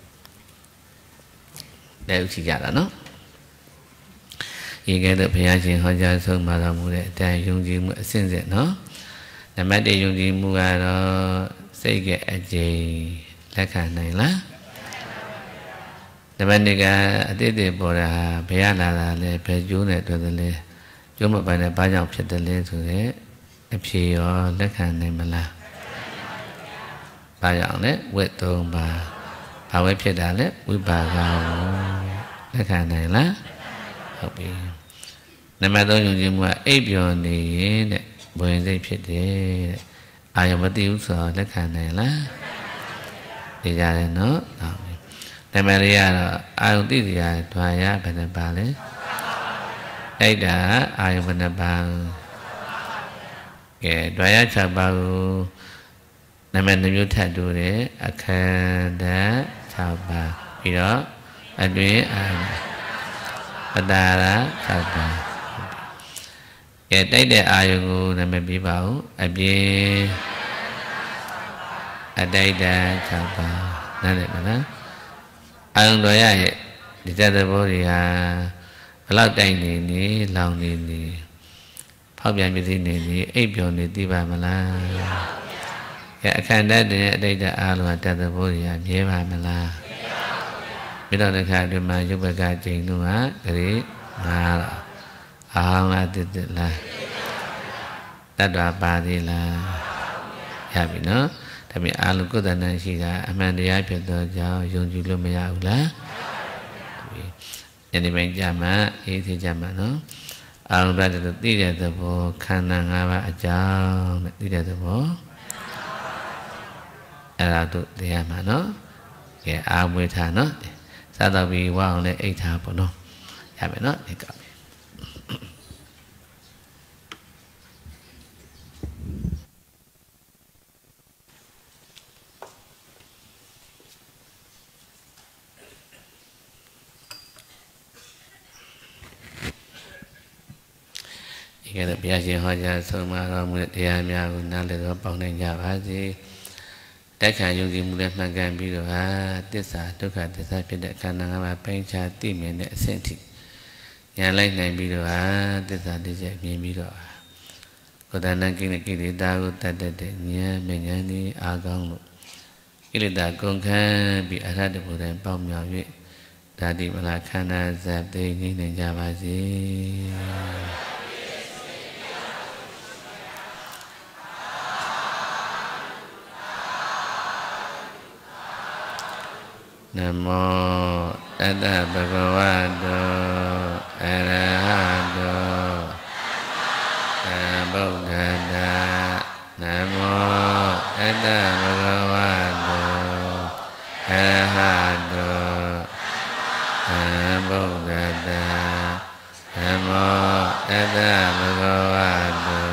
တဲ့ဥရှိကြတာနော်ဒီကဲတော့ဘုရားရှင်ဟောကြားဆုံးမှာတော်မူတဲ့အတိုင်းယုံကြည်မှုအစဉ်စဉ်နော်နံပါတ်တစ်ယုံကြည်မှုကတော့စိတ်ကအကျိန်လက်ခံနိုင်လားနံပါတ်နှစ်ကအတိတ်တွေပေါ်တာဘယ်ရလာတာလဲဘယ်ကျိုးနဲ့တွေ့တယ်လဲကျိုးမပိုင်နဲ့ဘာကြောင့်ဖြစ်တယ်လဲဆိုတဲ့အဖြေရောလက်ခံနိုင်မလားဘာကြောင့်လဲဝိသုံးပါဘာဝဲဖြစ်တာလဲဝိပါကရောလက်ခံနိုင်လားဟုတ်ပြီနံပါတ်သုံးယုံကြည်မှုကအိပ်ပျော်နေရင်တဲ့ဘဝင်စိတ်ဖြစ်တယ်တဲ့အာယမတိဥဆိုလက်ခံနိုင်လားသိကြတယ်နော်ဟုတ်ပြီနံပါတ်လေးကတော့အာယုတိတရားဓာရဘယ်နှပါလဲအဲ့ဒါအာယဘယ်နှပါကဲဓာရ၆ပါးကိုနံပါတ်နှမျိုးထပ်တူတယ်အခန္ဓာ၆ပါးပြီးတော့အတွင်းအာပတာရ၆ပါးကဲတိုက်တဲ့အာယုကိုနာမည်ပြပါဦးအပြေအတိုက်တာ၆ပါးနားလည်ပါလားအာယုတော်ရရဲ့ဒီတသဘောတွေဟာဘလောက်တိုက်နေနေလောင်နေနေဖောက်ပြန်ပြည့်နေနေအိပ်ပျော်နေသိပါမလားကဲအခန္ဓာတဲ့အတိုက်တာအာလောတသဘောတွေဟာမြဲပါမလားမြတ်တော်ခါဒီမှာရုပ်ဘကကျိန်တို့ဟာဂရေငါးတော့အာဟောင်းလားတည်တည်လားတတ္တဝါပါသေးလားရပြီနော်ဒါပေမဲ့အာလုကုသဏရှိတာအမှန်တရားဖြစ်သောကြောင့်ယုံကြည်လို့မရဘူးလားယနေ့ပိုင်းကြမှာအေးသေးကြမှာနော်အာလုတ္တတို့သိတဲ့သဘောခန္ဓာ၅ပါးအကြောင်းတဲ့သိတဲ့သဘောအဲ့ဒါတို့သိရမှာနော်ကဲအာမွေထားနော်စားတော့ပြီးဝအောင်လဲအိတ်ထားပေါ့နော်ရမယ်နော်ဒီကဒီကနေ့ဘုရားရှင်ဟောကြားဆုံးမတော်မူတဲ့တရားများကိုနားလည်တော့ပေါင်းနိုင်ကြပါစေတိုက်ခံယုံကြည်မှုနဲ့မှန်ကန်ပြီးတော့ဟာသစ္စာဒုက္ခသစ္စာဖြစ်တဲ့ခန္ဓာ၅ပါးပိုင်းခြားသိမြင်တဲ့အဆင့်ထိဉာဏ်လိုက်နိုင်ပြီးတော့ဟာသစ္စာတစ်ချက်မြင်ပြီးတော့ကိုယ်တဏ္ဍကိလေကိလေသာကိုတတ်တတ်တဲ့ဉာဏ်မြဉာဏ်ဒီအာကောင်းလို့ကိလေသာကုန်ခန်းပြီးအရဟတဘုရားပေါင်းမြောက်၍ဒါတိမလားခန္ဓာဇတ်သိနေနိုင်ကြပါစေနမောတတ္တဗုဒ္ဓဝါတောအရဟတောသမ္ဗုဒ္ဓတ္တနမောတတ္တဗုဒ္ဓဝါတောအရဟတောသမ္ဗုဒ္ဓတ္တနမောတတ္တဗုဒ္ဓဝါတော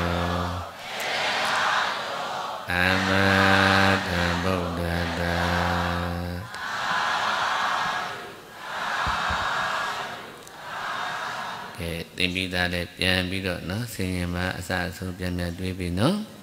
အမသမ္ဗုဒ္ဓတ္တကဲသင်ပြီးသားလည်းပြန်ပြီးတော့နော်ဆင်ញင်မှာအစအဆုံးပြန်ပြန်တွေးပြီးနော်